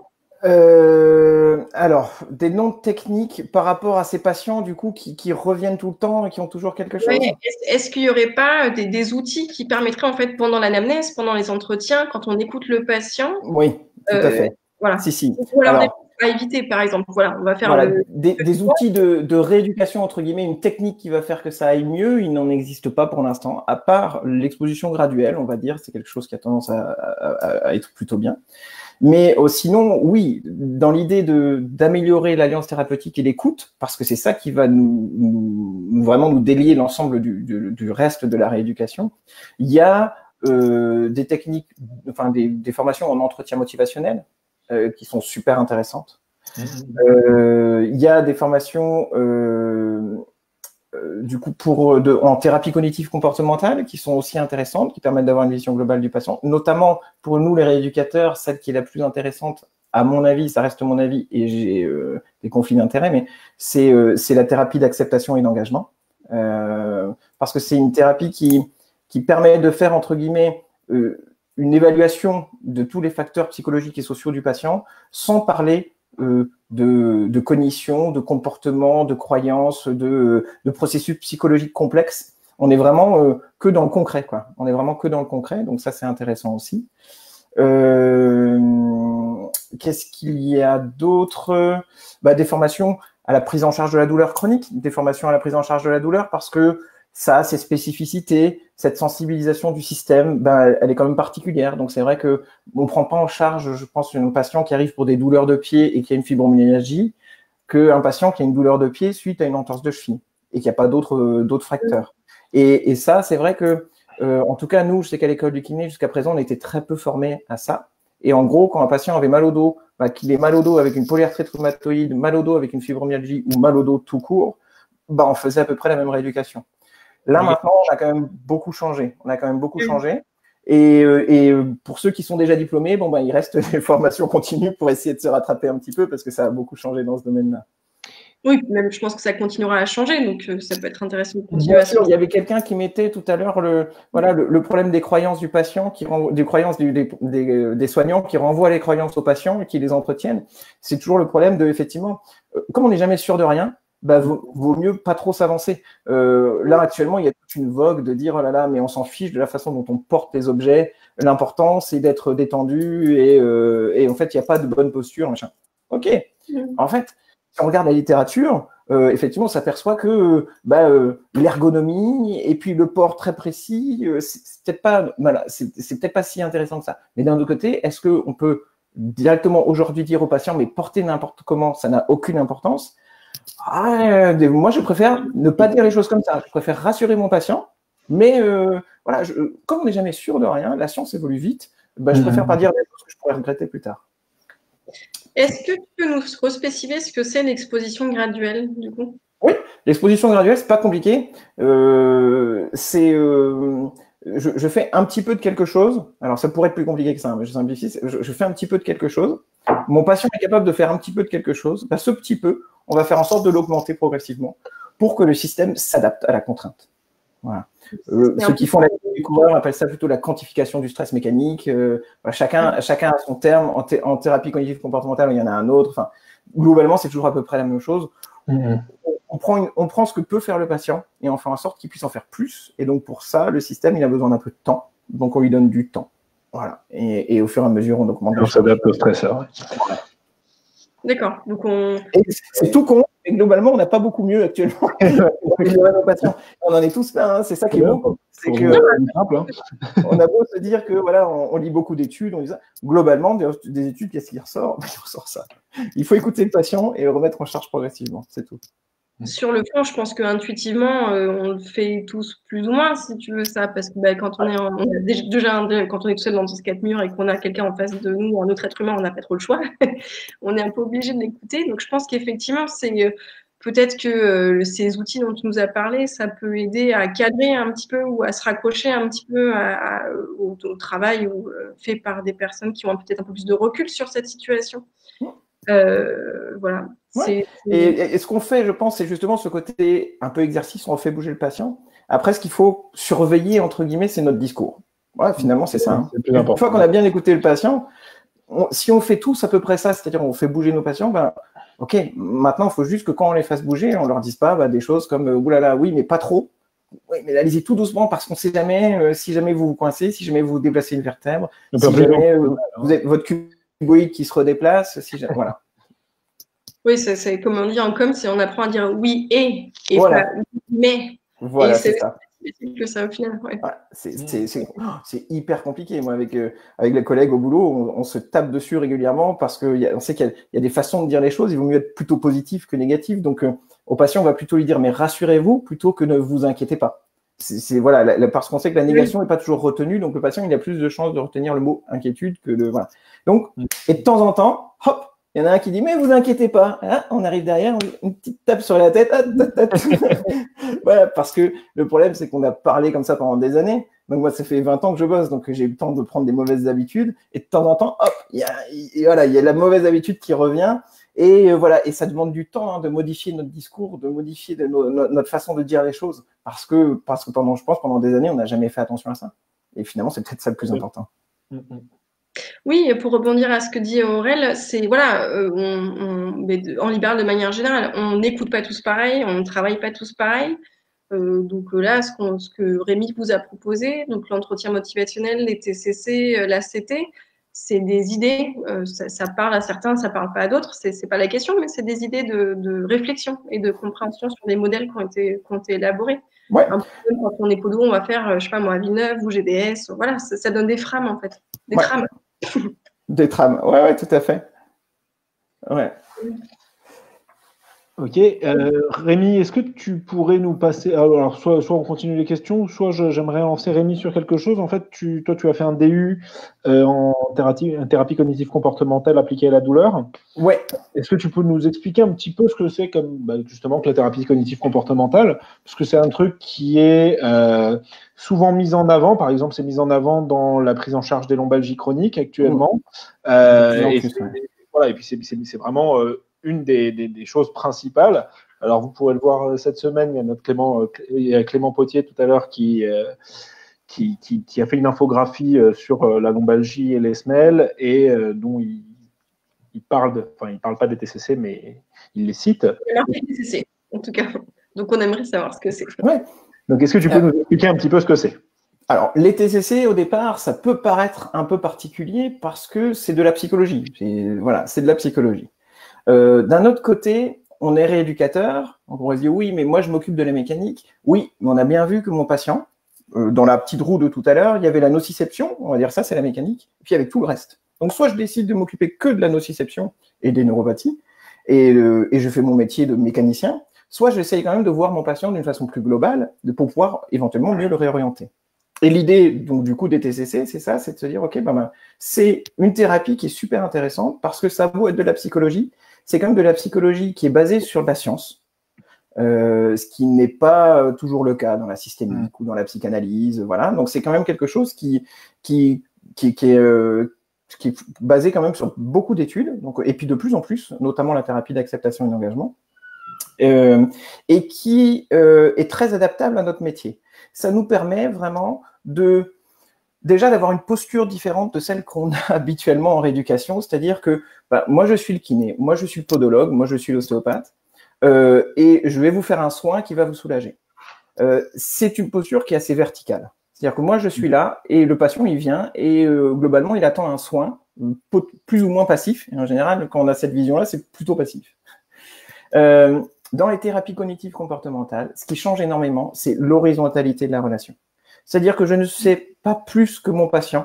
Euh, alors, des noms techniques par rapport à ces patients, du coup, qui, qui reviennent tout le temps et qui ont toujours quelque chose. Ouais, est-ce, est-ce qu'il n'y aurait pas des, des outils qui permettraient, en fait, pendant l'anamnèse, pendant les entretiens, quand on écoute le patient. Oui, tout euh, à fait. Voilà. Si, si. Ou alors, alors à éviter, par exemple. Voilà, on va faire voilà, le... des, des outils de, de rééducation, entre guillemets, une technique qui va faire que ça aille mieux, il n'en existe pas pour l'instant, à part l'exposition graduelle, on va dire, c'est quelque chose qui a tendance à, à, à être plutôt bien. Mais oh, sinon, oui, dans l'idée de d'améliorer l'alliance thérapeutique et l'écoute, parce que c'est ça qui va nous, nous vraiment nous délier l'ensemble du, du, du reste de la rééducation, il y a euh, des techniques, enfin des, des formations en entretien motivationnel euh, qui sont super intéressantes. Mmh. Euh, il y a des formations euh, euh, du coup pour de, en thérapie cognitive comportementale qui sont aussi intéressantes, qui permettent d'avoir une vision globale du patient, notamment pour nous les rééducateurs, celle qui est la plus intéressante, à mon avis, ça reste mon avis et j'ai euh, des conflits d'intérêts, mais c'est euh, c'est la thérapie d'acceptation et d'engagement, euh, parce que c'est une thérapie qui qui permet de faire entre guillemets euh, une évaluation de tous les facteurs psychologiques et sociaux du patient, sans parler Euh, de, de cognition, de comportement, de croyances, de, de processus psychologiques complexes. On est vraiment euh, que dans le concret, quoi. On est vraiment que dans le concret, donc ça c'est intéressant aussi. Euh, qu'est-ce qu'il y a d'autre? Bah, des formations à la prise en charge de la douleur chronique, des formations à la prise en charge de la douleur, parce que ça a ses spécificités, cette sensibilisation du système, ben, elle est quand même particulière. Donc, c'est vrai que on prend pas en charge, je pense, un patient qui arrive pour des douleurs de pied et qui a une fibromyalgie, qu'un patient qui a une douleur de pied suite à une entorse de cheville et qu'il n'y a pas d'autres d'autres facteurs. Et, et ça, c'est vrai que, euh, en tout cas, nous, je sais qu'à l'école du kiné, jusqu'à présent, on était très peu formés à ça. Et en gros, quand un patient avait mal au dos, ben, qu'il ait mal au dos avec une polyarthrite rhumatoïde, mal au dos avec une fibromyalgie ou mal au dos tout court, ben, on faisait à peu près la même rééducation. Là, maintenant, on a quand même beaucoup changé. On a quand même beaucoup changé. Et, et pour ceux qui sont déjà diplômés, bon, ben, il reste des formations continues pour essayer de se rattraper un petit peu parce que ça a beaucoup changé dans ce domaine-là. Oui, même je pense que ça continuera à changer, donc euh, ça peut être intéressant de continuer Bien à sûr, il y avait quelqu'un qui mettait tout à l'heure le, voilà, le, le problème des croyances du patient, qui renvoie, des croyances du, des, des, des soignants qui renvoient les croyances aux patients et qui les entretiennent. C'est toujours le problème de, effectivement, euh, comme on n'est jamais sûr de rien, bah, vaut, vaut mieux pas trop s'avancer. Euh, là, actuellement, il y a toute une vogue de dire, oh là là, mais on s'en fiche de la façon dont on porte les objets. L'important, c'est d'être détendu et, euh, et en fait, il n'y a pas de bonne posture, machin. Ok. En fait, si on regarde la littérature, euh, effectivement, on s'aperçoit que bah, euh, l'ergonomie et puis le port très précis, euh, c'est, c'est peut-être pas, voilà, c'est, c'est peut-être pas si intéressant que ça. Mais d'un autre côté, est-ce qu'on peut directement aujourd'hui dire au patient, mais porter n'importe comment, ça n'a aucune importance? Ah, moi, je préfère ne pas dire les choses comme ça. Je préfère rassurer mon patient. Mais euh, voilà, je, comme on n'est jamais sûr de rien, la science évolue vite, bah, je préfère pas dire des choses que je pourrais regretter plus tard. Est-ce que tu peux nous respécifier ce que c'est l'exposition graduelle, du coup? Oui, l'exposition graduelle, c'est pas compliqué. Euh, c'est, euh, je, je fais un petit peu de quelque chose. Alors, ça pourrait être plus compliqué que ça, mais je simplifie. Je, je fais un petit peu de quelque chose. Mon patient est capable de faire un petit peu de quelque chose. Ben, ce petit peu, on va faire en sorte de l'augmenter progressivement pour que le système s'adapte à la contrainte. Voilà. Euh, ceux qui font la du coureur appellent ça plutôt la quantification du stress mécanique. Euh, voilà, chacun, chacun a son terme. En, thé, en thérapie cognitive comportementale, il y en a un autre. Enfin, globalement, c'est toujours à peu près la même chose. Mmh. On prend, une, on prend ce que peut faire le patient et on fait en sorte qu'il puisse en faire plus. Et donc, pour ça, le système, il a besoin d'un peu de temps. Donc, on lui donne du temps. Voilà. Et, et au fur et à mesure, on augmente. On s'adapte au stresseur. Voilà. D'accord. Donc, on... c'est tout con. Et globalement, on n'a pas beaucoup mieux actuellement. On en est tous là. Hein. C'est ça qui est bon. C'est que on a beau se dire que voilà, on, on lit beaucoup d'études, on dit ça. Globalement, des, des études, qu'est-ce qui ressort? Il ressort ça. Il faut écouter le patient et le remettre en charge progressivement. C'est tout. Sur le fond, je pense qu'intuitivement, euh, on le fait tous plus ou moins, si tu veux ça, parce que bah, quand on est en, on a déjà quand on est tout seul dans ce quatre murs et qu'on a quelqu'un en face de nous, un autre être humain, on n'a pas trop le choix. On est un peu obligé de l'écouter. Donc, je pense qu'effectivement, c'est euh, peut-être que euh, ces outils dont tu nous as parlé, ça peut aider à cadrer un petit peu ou à se raccrocher un petit peu à, à, au, au travail ou, euh, fait par des personnes qui ont peut-être un peu plus de recul sur cette situation. Euh, voilà. Ouais. Et, et ce qu'on fait, je pense, c'est justement ce côté un peu exercice, on fait bouger le patient. Après, ce qu'il faut surveiller, entre guillemets, c'est notre discours. Ouais, finalement, c'est ça. Hein. Une fois qu'on a bien écouté le patient, on, si on fait tous à peu près ça, c'est-à-dire on fait bouger nos patients, ben, ok, maintenant, il faut juste que quand on les fasse bouger, on leur dise pas ben, des choses comme, oulala, oui, mais pas trop. Oui, mais allez-y tout doucement parce qu'on ne sait jamais, euh, si jamais vous vous coincez, si jamais vous déplacez une vertèbre, si jamais euh, vous avez votre cuboïde qui se redéplace, si jamais, voilà. Oui, c'est comme on dit en com, c'est on apprend à dire oui et, et voilà. pas mais. Voilà, c'est ça. Que ça au final. Ouais. Ouais, c'est hyper compliqué. Moi, avec, euh, avec les collègues au boulot, on, on se tape dessus régulièrement parce qu'on sait qu'il y, y a des façons de dire les choses. Il vaut mieux être plutôt positif que négatif. Donc, euh, au patient, on va plutôt lui dire mais rassurez-vous plutôt que ne vous inquiétez pas. C'est voilà, la, la, parce qu'on sait que la négation n'est oui. pas toujours retenue. Donc, le patient, il a plus de chances de retenir le mot inquiétude que de voilà. Donc, et de temps en temps, hop. Il y en a un qui dit, mais vous inquiétez pas, hein, on arrive derrière, une petite tape sur la tête. Voilà, parce que le problème, c'est qu'on a parlé comme ça pendant des années. Donc, moi, ça fait vingt ans que je bosse, donc j'ai eu le temps de prendre des mauvaises habitudes. Et de temps en temps, hop, il y a, y, voilà, il y a la mauvaise habitude qui revient. Et euh, voilà, et ça demande du temps hein, de modifier notre discours, de modifier de no, no, notre façon de dire les choses. Parce que, parce que pendant, je pense, pendant des années, on n'a jamais fait attention à ça. Et finalement, c'est peut-être ça le plus important. Mm-hmm. Oui, et pour rebondir à ce que dit Aurel, c'est voilà, euh, on, on, en libéral de manière générale, on n'écoute pas tous pareil, on ne travaille pas tous pareil. Euh, donc là, ce, qu'on, ce que Rémi vous a proposé, donc l'entretien motivationnel, les T C C, l'A C T, c'est des idées. Euh, ça, ça parle à certains, ça parle pas à d'autres. C'est, c'est pas la question, mais c'est des idées de, de réflexion et de compréhension sur des modèles qui ont été, qui ont été élaborés. Ouais. Un peu quand on est podo, on va faire, je sais pas moi, Villeneuve ou G D S. Voilà, ça, ça donne des frames en fait, des ouais. trames. Des trames, ouais, ouais, tout à fait. Ouais. Ok. Euh, Rémi, est-ce que tu pourrais nous passer. Alors, soit, soit on continue les questions, soit je, j'aimerais lancer Rémi sur quelque chose. En fait, tu, toi, tu as fait un D U euh, en thérapie, thérapie cognitive comportementale appliquée à la douleur. Ouais. Est-ce que tu peux nous expliquer un petit peu ce que c'est comme bah, justement que la thérapie cognitive comportementale? Parce que c'est un truc qui est euh, souvent mis en avant. Par exemple, c'est mis en avant dans la prise en charge des lombalgies chroniques actuellement. Mmh. Euh, et, plus, ouais. Voilà, et puis c'est, c'est, c'est vraiment euh, une des, des, des choses principales. Alors, vous pourrez le voir cette semaine, il y a notre Clément, il y a Clément Potier tout à l'heure qui, euh, qui, qui, qui a fait une infographie sur la lombalgie et les S M E L et euh, dont il, il parle, de, enfin, il parle pas des T C C, mais il les cite. Alors, des T C C, en tout cas. Donc, on aimerait savoir ce que c'est. Ouais. Donc, est-ce que tu peux euh, nous expliquer un petit peu ce que c'est? Alors, les T C C, au départ, ça peut paraître un peu particulier parce que c'est de la psychologie. C'est, voilà, c'est de la psychologie. Euh, d'un autre côté, on est rééducateur, donc on va se dire oui, mais moi je m'occupe de la mécanique. Oui, mais on a bien vu que mon patient, euh, dans la petite roue de tout à l'heure, il y avait la nociception, on va dire ça, c'est la mécanique, et puis avec tout le reste. Donc soit je décide de m'occuper que de la nociception et des neuropathies, et, euh, et je fais mon métier de mécanicien, soit j'essaye quand même de voir mon patient d'une façon plus globale, de, pour pouvoir éventuellement mieux le réorienter. et l'idée, donc, du coup, des T C C, c'est ça, c'est de se dire, OK, ben, ben, c'est une thérapie qui est super intéressante parce que ça a beau être de la psychologie, c'est quand même de la psychologie qui est basée sur de la science, euh, ce qui n'est pas toujours le cas dans la systémique mmh. ou dans la psychanalyse, voilà. Donc, c'est quand même quelque chose qui, qui, qui, qui est, euh, qui est basé quand même sur beaucoup d'études, donc, et puis de plus en plus, notamment la thérapie d'acceptation et d'engagement, euh, et qui euh, est très adaptable à notre métier. Ça nous permet vraiment de déjà d'avoir une posture différente de celle qu'on a habituellement en rééducation, c'est-à-dire que bah, moi je suis le kiné, moi je suis le podologue, moi je suis l'ostéopathe, euh, et je vais vous faire un soin qui va vous soulager. Euh, c'est une posture qui est assez verticale. C'est-à-dire que moi je suis là et le patient il vient et euh, globalement il attend un soin plus ou moins passif. Et en général, quand on a cette vision-là, c'est plutôt passif. Euh, Dans les thérapies cognitives comportementales, ce qui change énormément, c'est l'horizontalité de la relation. C'est-à-dire que je ne sais pas plus que mon patient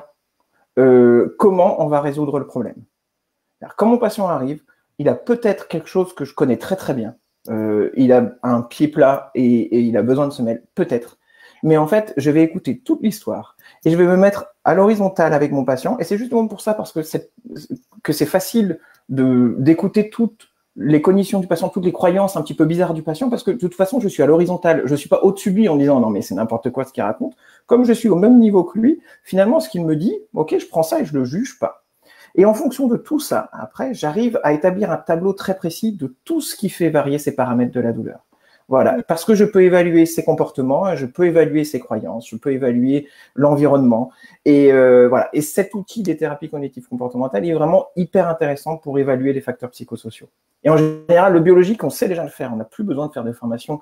euh, comment on va résoudre le problème. Alors, quand mon patient arrive, il a peut-être quelque chose que je connais très très bien. Euh, il a un pied plat et, et il a besoin de semelles, peut-être. Mais en fait, je vais écouter toute l'histoire et je vais me mettre à l'horizontale avec mon patient. Et c'est justement pour ça, parce que c'est, que c'est facile de, d'écouter toutes les cognitions du patient, toutes les croyances un petit peu bizarres du patient, parce que de toute façon, je suis à l'horizontale. Je ne suis pas au-dessus de lui en disant « non, mais c'est n'importe quoi ce qu'il raconte ». Comme je suis au même niveau que lui, finalement, ce qu'il me dit, ok, je prends ça et je ne le juge pas. Et en fonction de tout ça, après, j'arrive à établir un tableau très précis de tout ce qui fait varier ces paramètres de la douleur. Voilà, parce que je peux évaluer ses comportements, je peux évaluer ses croyances, je peux évaluer l'environnement. Et euh, voilà. Et cet outil des thérapies cognitives comportementales est vraiment hyper intéressant pour évaluer les facteurs psychosociaux. Et en général, le biologique, on sait déjà le faire. On n'a plus besoin de faire des formations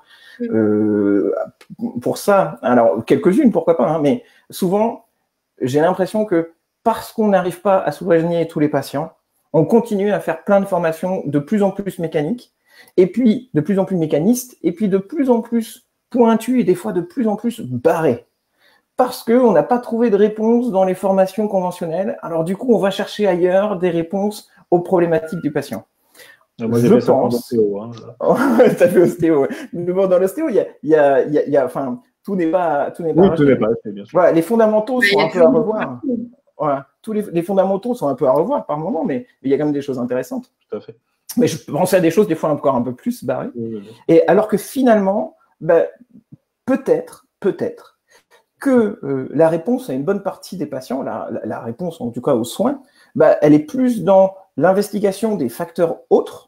euh, pour ça. Alors, quelques-unes, pourquoi pas, hein, mais souvent, j'ai l'impression que parce qu'on n'arrive pas à soigner tous les patients, on continue à faire plein de formations de plus en plus mécaniques, et puis de plus en plus mécanistes, et puis de plus en plus pointues, et des fois de plus en plus barrées. Parce qu'on n'a pas trouvé de réponse dans les formations conventionnelles. Alors du coup, on va chercher ailleurs des réponses aux problématiques du patient. Moi, je pense. En ostéo, hein, T'as fait ostéo, ouais. Mais bon, dans l'ostéo, il y a, il y a, il y a, il y a, enfin, tout n'est pas, tout n'est pas. Oui, tout n'est pas, c'est bien sûr. Voilà, les fondamentaux sont un peu à revoir. Voilà, tous les, les fondamentaux sont un peu à revoir par moment, mais il y a quand même des choses intéressantes. Tout à fait. Mais je pensais à des choses des fois encore un peu plus barrées. Oui, oui. Et alors que finalement, ben, peut-être, peut-être que euh, la réponse à une bonne partie des patients, la, la, la réponse en tout cas aux soins, ben, elle est plus dans l'investigation des facteurs autres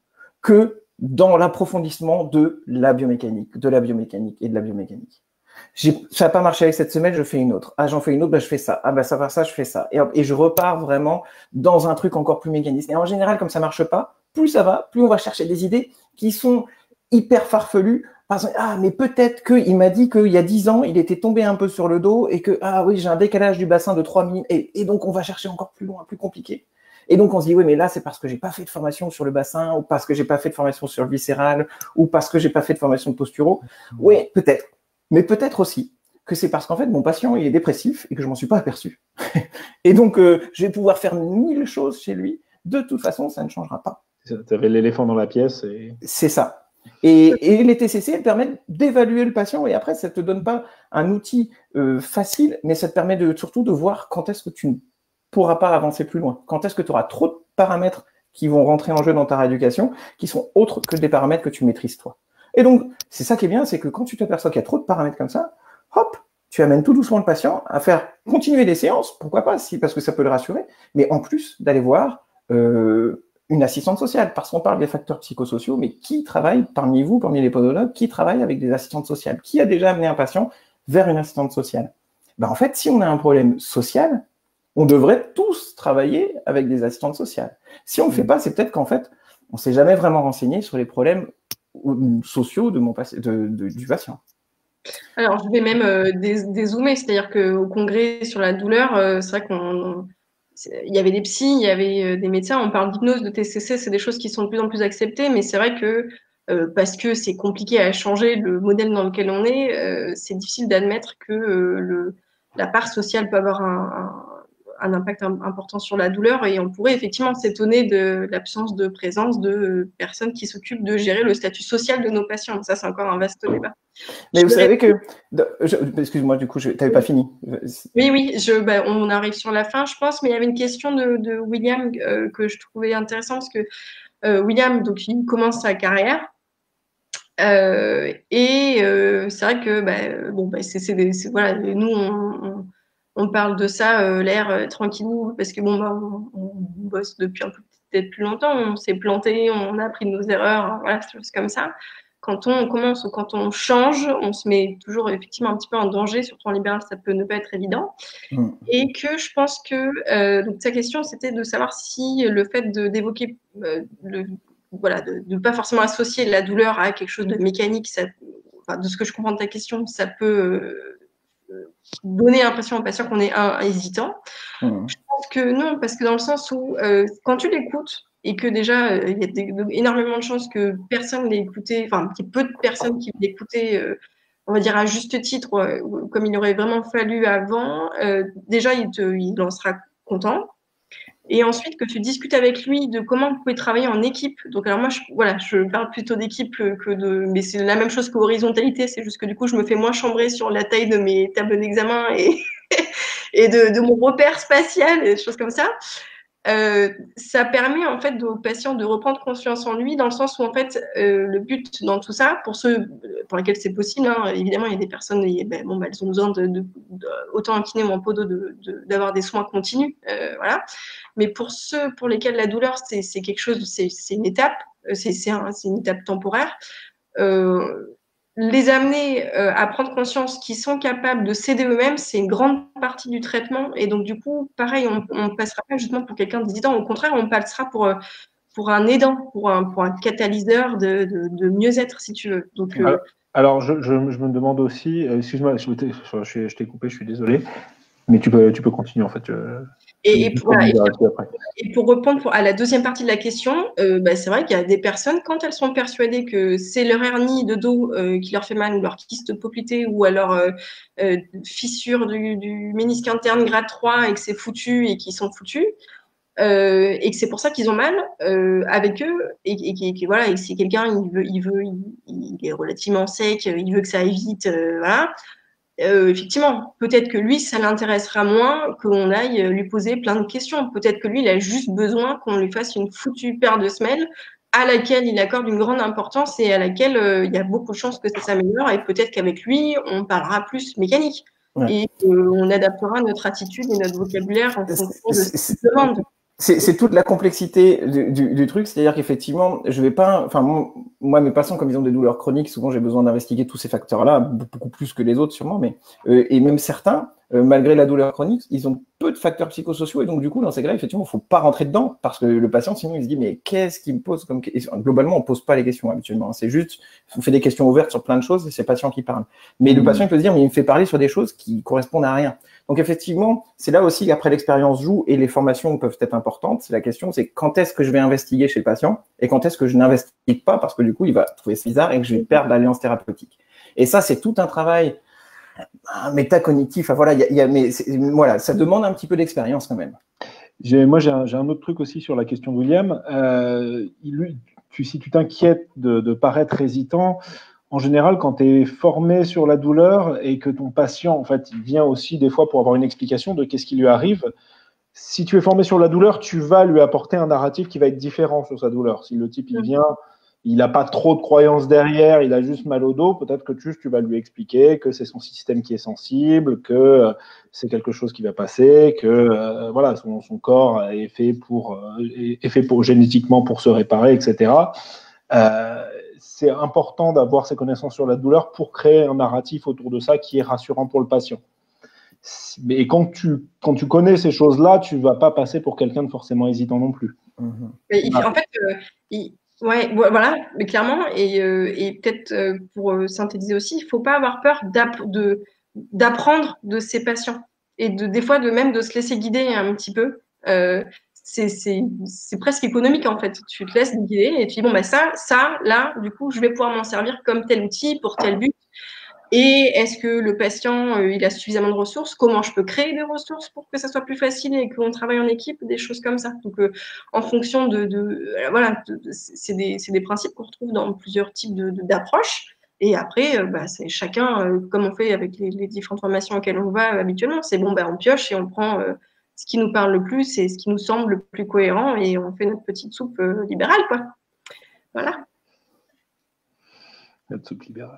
que dans l'approfondissement de la biomécanique, de la biomécanique et de la biomécanique. J'ai, ça n'a pas marché avec cette semaine, je fais une autre. Ah, j'en fais une autre, bah, je fais ça. Ah, bah, ça va ça, je fais ça. Et, et je repars vraiment dans un truc encore plus mécaniste. Et en général, comme ça marche pas, plus ça va, plus on va chercher des idées qui sont hyper farfelues. Par exemple, ah, mais peut-être qu'il m'a dit qu'il y a dix ans, il était tombé un peu sur le dos et que, ah oui, j'ai un décalage du bassin de trois millimètres. Et, et donc, on va chercher encore plus loin, plus compliqué. Et donc, on se dit, oui, mais là, c'est parce que j'ai pas fait de formation sur le bassin, ou parce que j'ai pas fait de formation sur le viscéral, ou parce que j'ai pas fait de formation de posturo. Oui, peut-être. Mais peut-être aussi que c'est parce qu'en fait, mon patient, il est dépressif et que je m'en suis pas aperçu. Et donc, euh, je vais pouvoir faire mille choses chez lui. De toute façon, ça ne changera pas. Tu avais l'éléphant dans la pièce. Et... C'est ça. Et, et les T C C, elles permettent d'évaluer le patient. Et après, ça ne te donne pas un outil euh, facile, mais ça te permet de, surtout de voir quand est-ce que tu ne pourras pas avancer plus loin. Quand est-ce que tu auras trop de paramètres qui vont rentrer en jeu dans ta rééducation, qui sont autres que des paramètres que tu maîtrises toi. Et donc, c'est ça qui est bien, c'est que quand tu t'aperçois qu'il y a trop de paramètres comme ça, hop, tu amènes tout doucement le patient à faire continuer des séances, pourquoi pas, si, parce que ça peut le rassurer, mais en plus d'aller voir euh, une assistante sociale, parce qu'on parle des facteurs psychosociaux, mais qui travaille parmi vous, parmi les podologues, qui travaille avec des assistantes sociales? Qui a déjà amené un patient vers une assistante sociale? Ben, en fait, si on a un problème social, on devrait tous travailler avec des assistantes sociales. Si on ne le fait pas, c'est peut-être qu'en fait, on ne s'est jamais vraiment renseigné sur les problèmes sociaux de mon de, de, du patient. Alors, je vais même euh, dé dézoomer, c'est-à-dire qu'au congrès sur la douleur, euh, c'est vrai qu'on il y avait des psys, il y avait euh, des médecins, on parle d'hypnose, de T C C, c'est des choses qui sont de plus en plus acceptées, mais c'est vrai que euh, parce que c'est compliqué à changer le modèle dans lequel on est, euh, c'est difficile d'admettre que euh, le, la part sociale peut avoir un, un un impact important sur la douleur et on pourrait effectivement s'étonner de l'absence de présence de personnes qui s'occupent de gérer le statut social de nos patients. Ça, c'est encore un vaste débat. Mais je vous savez que… Excuse-moi, du coup, tu n'avais pas fini. Oui, oui, je, bah, on arrive sur la fin, je pense, mais il y avait une question de, de William euh, que je trouvais intéressante parce que euh, William, donc, il commence sa carrière. Euh, et euh, c'est vrai que bah, bon, bah, c'est, c'est, c'est, voilà, nous, on, on, on parle de ça, euh, l'air euh, tranquillou, parce que bon, bah, on, on bosse depuis un peu peut-être plus longtemps, on s'est planté, on a appris de nos erreurs, voilà, c'est juste comme ça. Quand on commence ou quand on change, on se met toujours effectivement un petit peu en danger, surtout en libéral, ça peut ne pas être évident. Mmh. Et que je pense que euh, donc sa question, c'était de savoir si le fait de, d'évoquer euh, le, voilà, de ne pas forcément associer la douleur à quelque chose de mécanique, ça, enfin, de ce que je comprends de ta question, ça peut euh, donner l'impression au patient qu'on est un, un hésitant. Mmh. Je pense que non, parce que dans le sens où euh, quand tu l'écoutes, et que déjà, il euh, y a des, de, énormément de chances que personne l'ait écouté, enfin, qu'il y ait peu de personnes qui l'aient écouté, euh, on va dire à juste titre, euh, comme il aurait vraiment fallu avant, euh, déjà, il, te, il en sera content. Et ensuite, que tu discutes avec lui de comment vous pouvez travailler en équipe. Donc, alors moi, je, voilà, je parle plutôt d'équipe que de… Mais c'est la même chose qu'horizontalité, c'est juste que du coup, je me fais moins chambrer sur la taille de mes tables d'examen et, et de, de mon repère spatial, et des choses comme ça. Euh, ça permet en fait aux patients de reprendre confiance en lui, dans le sens où en fait euh, le but dans tout ça, pour ceux pour lesquels c'est possible, hein, évidemment il y a des personnes, et, ben, bon, ben, elles ont besoin de, de, de autant en kiné ou en podo de, de, d'avoir des soins continus, euh, voilà. Mais pour ceux pour lesquels la douleur c'est, c'est quelque chose, c'est, c'est une étape, c'est, c'est, un, c'est une étape temporaire. Euh, les amener euh, à prendre conscience qu'ils sont capables de s'aider eux-mêmes, c'est une grande partie du traitement. Et donc, du coup, pareil, on ne passera pas justement pour quelqu'un d'hésitant. Au contraire, on passera pour, euh, pour un aidant, pour un, pour un catalyseur de, de, de mieux-être, si tu veux. Donc, euh... alors, alors je, je, je me demande aussi, euh, excuse-moi, je, je, je t'ai coupé, je suis désolé, mais tu peux, tu peux continuer en fait. Je... Et, et, pour, voilà, et, pour, et pour répondre pour, à la deuxième partie de la question, euh, bah, c'est vrai qu'il y a des personnes, quand elles sont persuadées que c'est leur hernie de dos euh, qui leur fait mal, ou leur kyste poplité, ou alors euh, euh, fissure du, du ménisque interne grade trois, et que c'est foutu et qu'ils sont foutus, euh, et que c'est pour ça qu'ils ont mal euh, avec eux, et, et, et, et voilà, et que si quelqu'un il veut, il veut, il, il est relativement sec, il veut que ça aille vite, euh, voilà. Euh, effectivement, peut-être que lui, ça l'intéressera moins qu'on aille lui poser plein de questions. Peut-être que lui, il a juste besoin qu'on lui fasse une foutue paire de semelles à laquelle il accorde une grande importance et à laquelle euh, il y a beaucoup de chances que ça s'améliore. Et peut-être qu'avec lui, on parlera plus mécanique. Ouais. Et euh, on adaptera notre attitude et notre vocabulaire en fonction de ce qu'il demande. C'est, c'est toute la complexité du, du, du truc, c'est-à-dire qu'effectivement, je vais pas, enfin moi mes patients comme ils ont des douleurs chroniques, souvent j'ai besoin d'investiguer tous ces facteurs-là, beaucoup plus que les autres sûrement, mais euh, et même certains, euh, malgré la douleur chronique, ils ont peu de facteurs psychosociaux et donc du coup dans ces cas-là, effectivement, il faut pas rentrer dedans parce que le patient sinon il se dit mais qu'est-ce qu'il me pose comme question. Globalement, on pose pas les questions habituellement, c'est juste on fait des questions ouvertes sur plein de choses et c'est le patient qui parle. Mais mmh. le patient il peut se dire mais il me fait parler sur des choses qui correspondent à rien. Donc effectivement, c'est là aussi qu'après l'expérience joue et les formations peuvent être importantes. C'est la question, c'est quand est-ce que je vais investiguer chez le patient et quand est-ce que je n'investigue pas parce que du coup, il va trouver ça bizarre et que je vais perdre l'alliance thérapeutique. Et ça, c'est tout un travail métacognitif. Enfin, voilà, y a, y a, mais voilà, ça demande un petit peu d'expérience quand même. J'ai, moi, j'ai un, j'ai un autre truc aussi sur la question de William. Euh, il, tu, si tu t'inquiètes de, de paraître hésitant, en général, quand tu es formé sur la douleur et que ton patient, en fait, il vient aussi des fois pour avoir une explication de qu'est-ce qui lui arrive, si tu es formé sur la douleur, tu vas lui apporter un narratif qui va être différent sur sa douleur. Si le type, il vient, il n'a pas trop de croyances derrière, il a juste mal au dos, peut-être que juste tu vas lui expliquer que c'est son système qui est sensible, que c'est quelque chose qui va passer, que euh, voilà, son, son corps est fait, pour, euh, est fait pour, génétiquement pour se réparer, et cetera. Euh, c'est important d'avoir ces connaissances sur la douleur pour créer un narratif autour de ça qui est rassurant pour le patient. Et quand tu, quand tu connais ces choses-là, tu ne vas pas passer pour quelqu'un de forcément hésitant non plus. Mmh. Mais il, en fait, euh, il, ouais, voilà, mais clairement, et, euh, et peut-être euh, pour euh, synthétiser aussi, il ne faut pas avoir peur d'app, de, d'apprendre de ses patients et de, des fois de même de se laisser guider un petit peu. Euh, c'est, c'est, c'est presque économique en fait. Tu te laisses guider et tu dis bon, bah, ça, ça, là, du coup, je vais pouvoir m'en servir comme tel outil pour tel but. Et est-ce que le patient, euh, il a suffisamment de ressources? Comment je peux créer des ressources pour que ça soit plus facile et qu'on travaille en équipe? Des choses comme ça. Donc, euh, en fonction de... de euh, voilà, de, de, c'est des, des principes qu'on retrouve dans plusieurs types d'approches. Et après, euh, bah, c'est chacun, euh, comme on fait avec les, les différentes formations auxquelles on va euh, habituellement, c'est bon, bah, on pioche et on prend euh, ce qui nous parle le plus et ce qui nous semble le plus cohérent et on fait notre petite soupe euh, libérale, quoi. Voilà. Notre soupe libérale.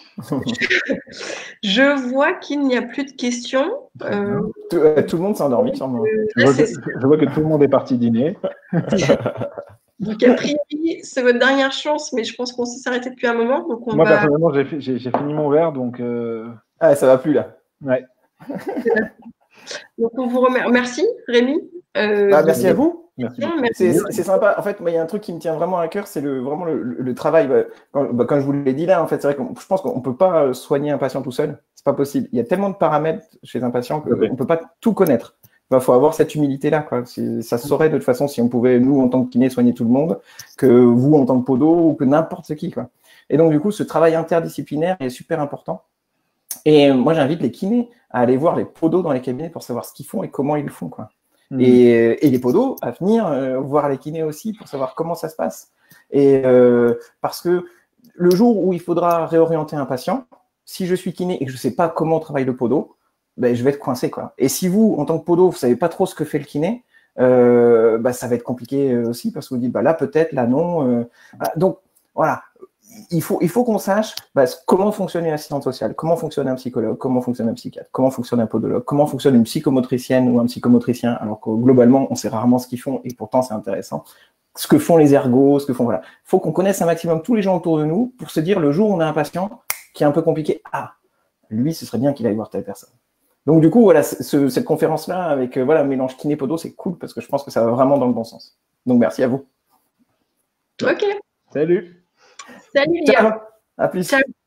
Je vois qu'il n'y a plus de questions. Euh, tout, euh, tout le monde s'est endormi, sûrement. Euh, je, vois que, je vois que tout le monde est parti dîner. Donc, a priori, c'est votre dernière chance, mais je pense qu'on s'est arrêté depuis un moment. Donc on Moi, va... personnellement, j'ai fini mon verre, donc... Euh... Ah, ça va plus, là. Ouais. Donc, on vous remercie. Merci, Rémi. Euh, bah, merci de... à vous. Merci. C'est sympa. En fait, moi, il y a un truc qui me tient vraiment à cœur, c'est le, vraiment le, le, le travail. Bah, quand, bah, comme je vous l'ai dit là, en fait, c'est vrai que je pense qu'on ne peut pas soigner un patient tout seul. C'est pas possible. Il y a tellement de paramètres chez un patient qu'on ne peut pas tout connaître. Il faut avoir cette humilité-là, quoi. Ça se saurait de toute façon si on pouvait, nous, en tant que kiné, soigner tout le monde, que vous, en tant que podo, ou que n'importe qui, quoi. Et donc, du coup, ce travail interdisciplinaire est super important. Et moi, j'invite les kinés à aller voir les podos dans les cabinets pour savoir ce qu'ils font et comment ils le font, quoi. Mmh. Et, et les podos à venir euh, voir les kinés aussi pour savoir comment ça se passe. Et euh, parce que le jour où il faudra réorienter un patient, si je suis kiné et que je ne sais pas comment travaille le podo, ben, je vais être coincé, quoi. Et si vous, en tant que podo, vous savez pas trop ce que fait le kiné, euh, bah, ça va être compliqué aussi parce que vous dites, bah, là, peut-être, là, non. Euh, voilà. Donc, voilà. Il faut, il faut qu'on sache bah, comment fonctionne une assistante sociale, comment fonctionne un psychologue, comment fonctionne un psychiatre, comment fonctionne un podologue, comment fonctionne une psychomotricienne ou un psychomotricien, alors que globalement, on sait rarement ce qu'ils font et pourtant, c'est intéressant. Ce que font les ergos, ce que font, voilà. Il faut qu'on connaisse un maximum tous les gens autour de nous pour se dire, le jour où on a un patient qui est un peu compliqué, ah, lui, ce serait bien qu'il aille voir telle personne. Donc, du coup, voilà, ce, cette conférence-là avec, euh, voilà, mélange kiné-podo, c'est cool parce que je pense que ça va vraiment dans le bon sens. Donc, merci à vous. Ok. Salut. Salut. Ciao. À plus. Ciao.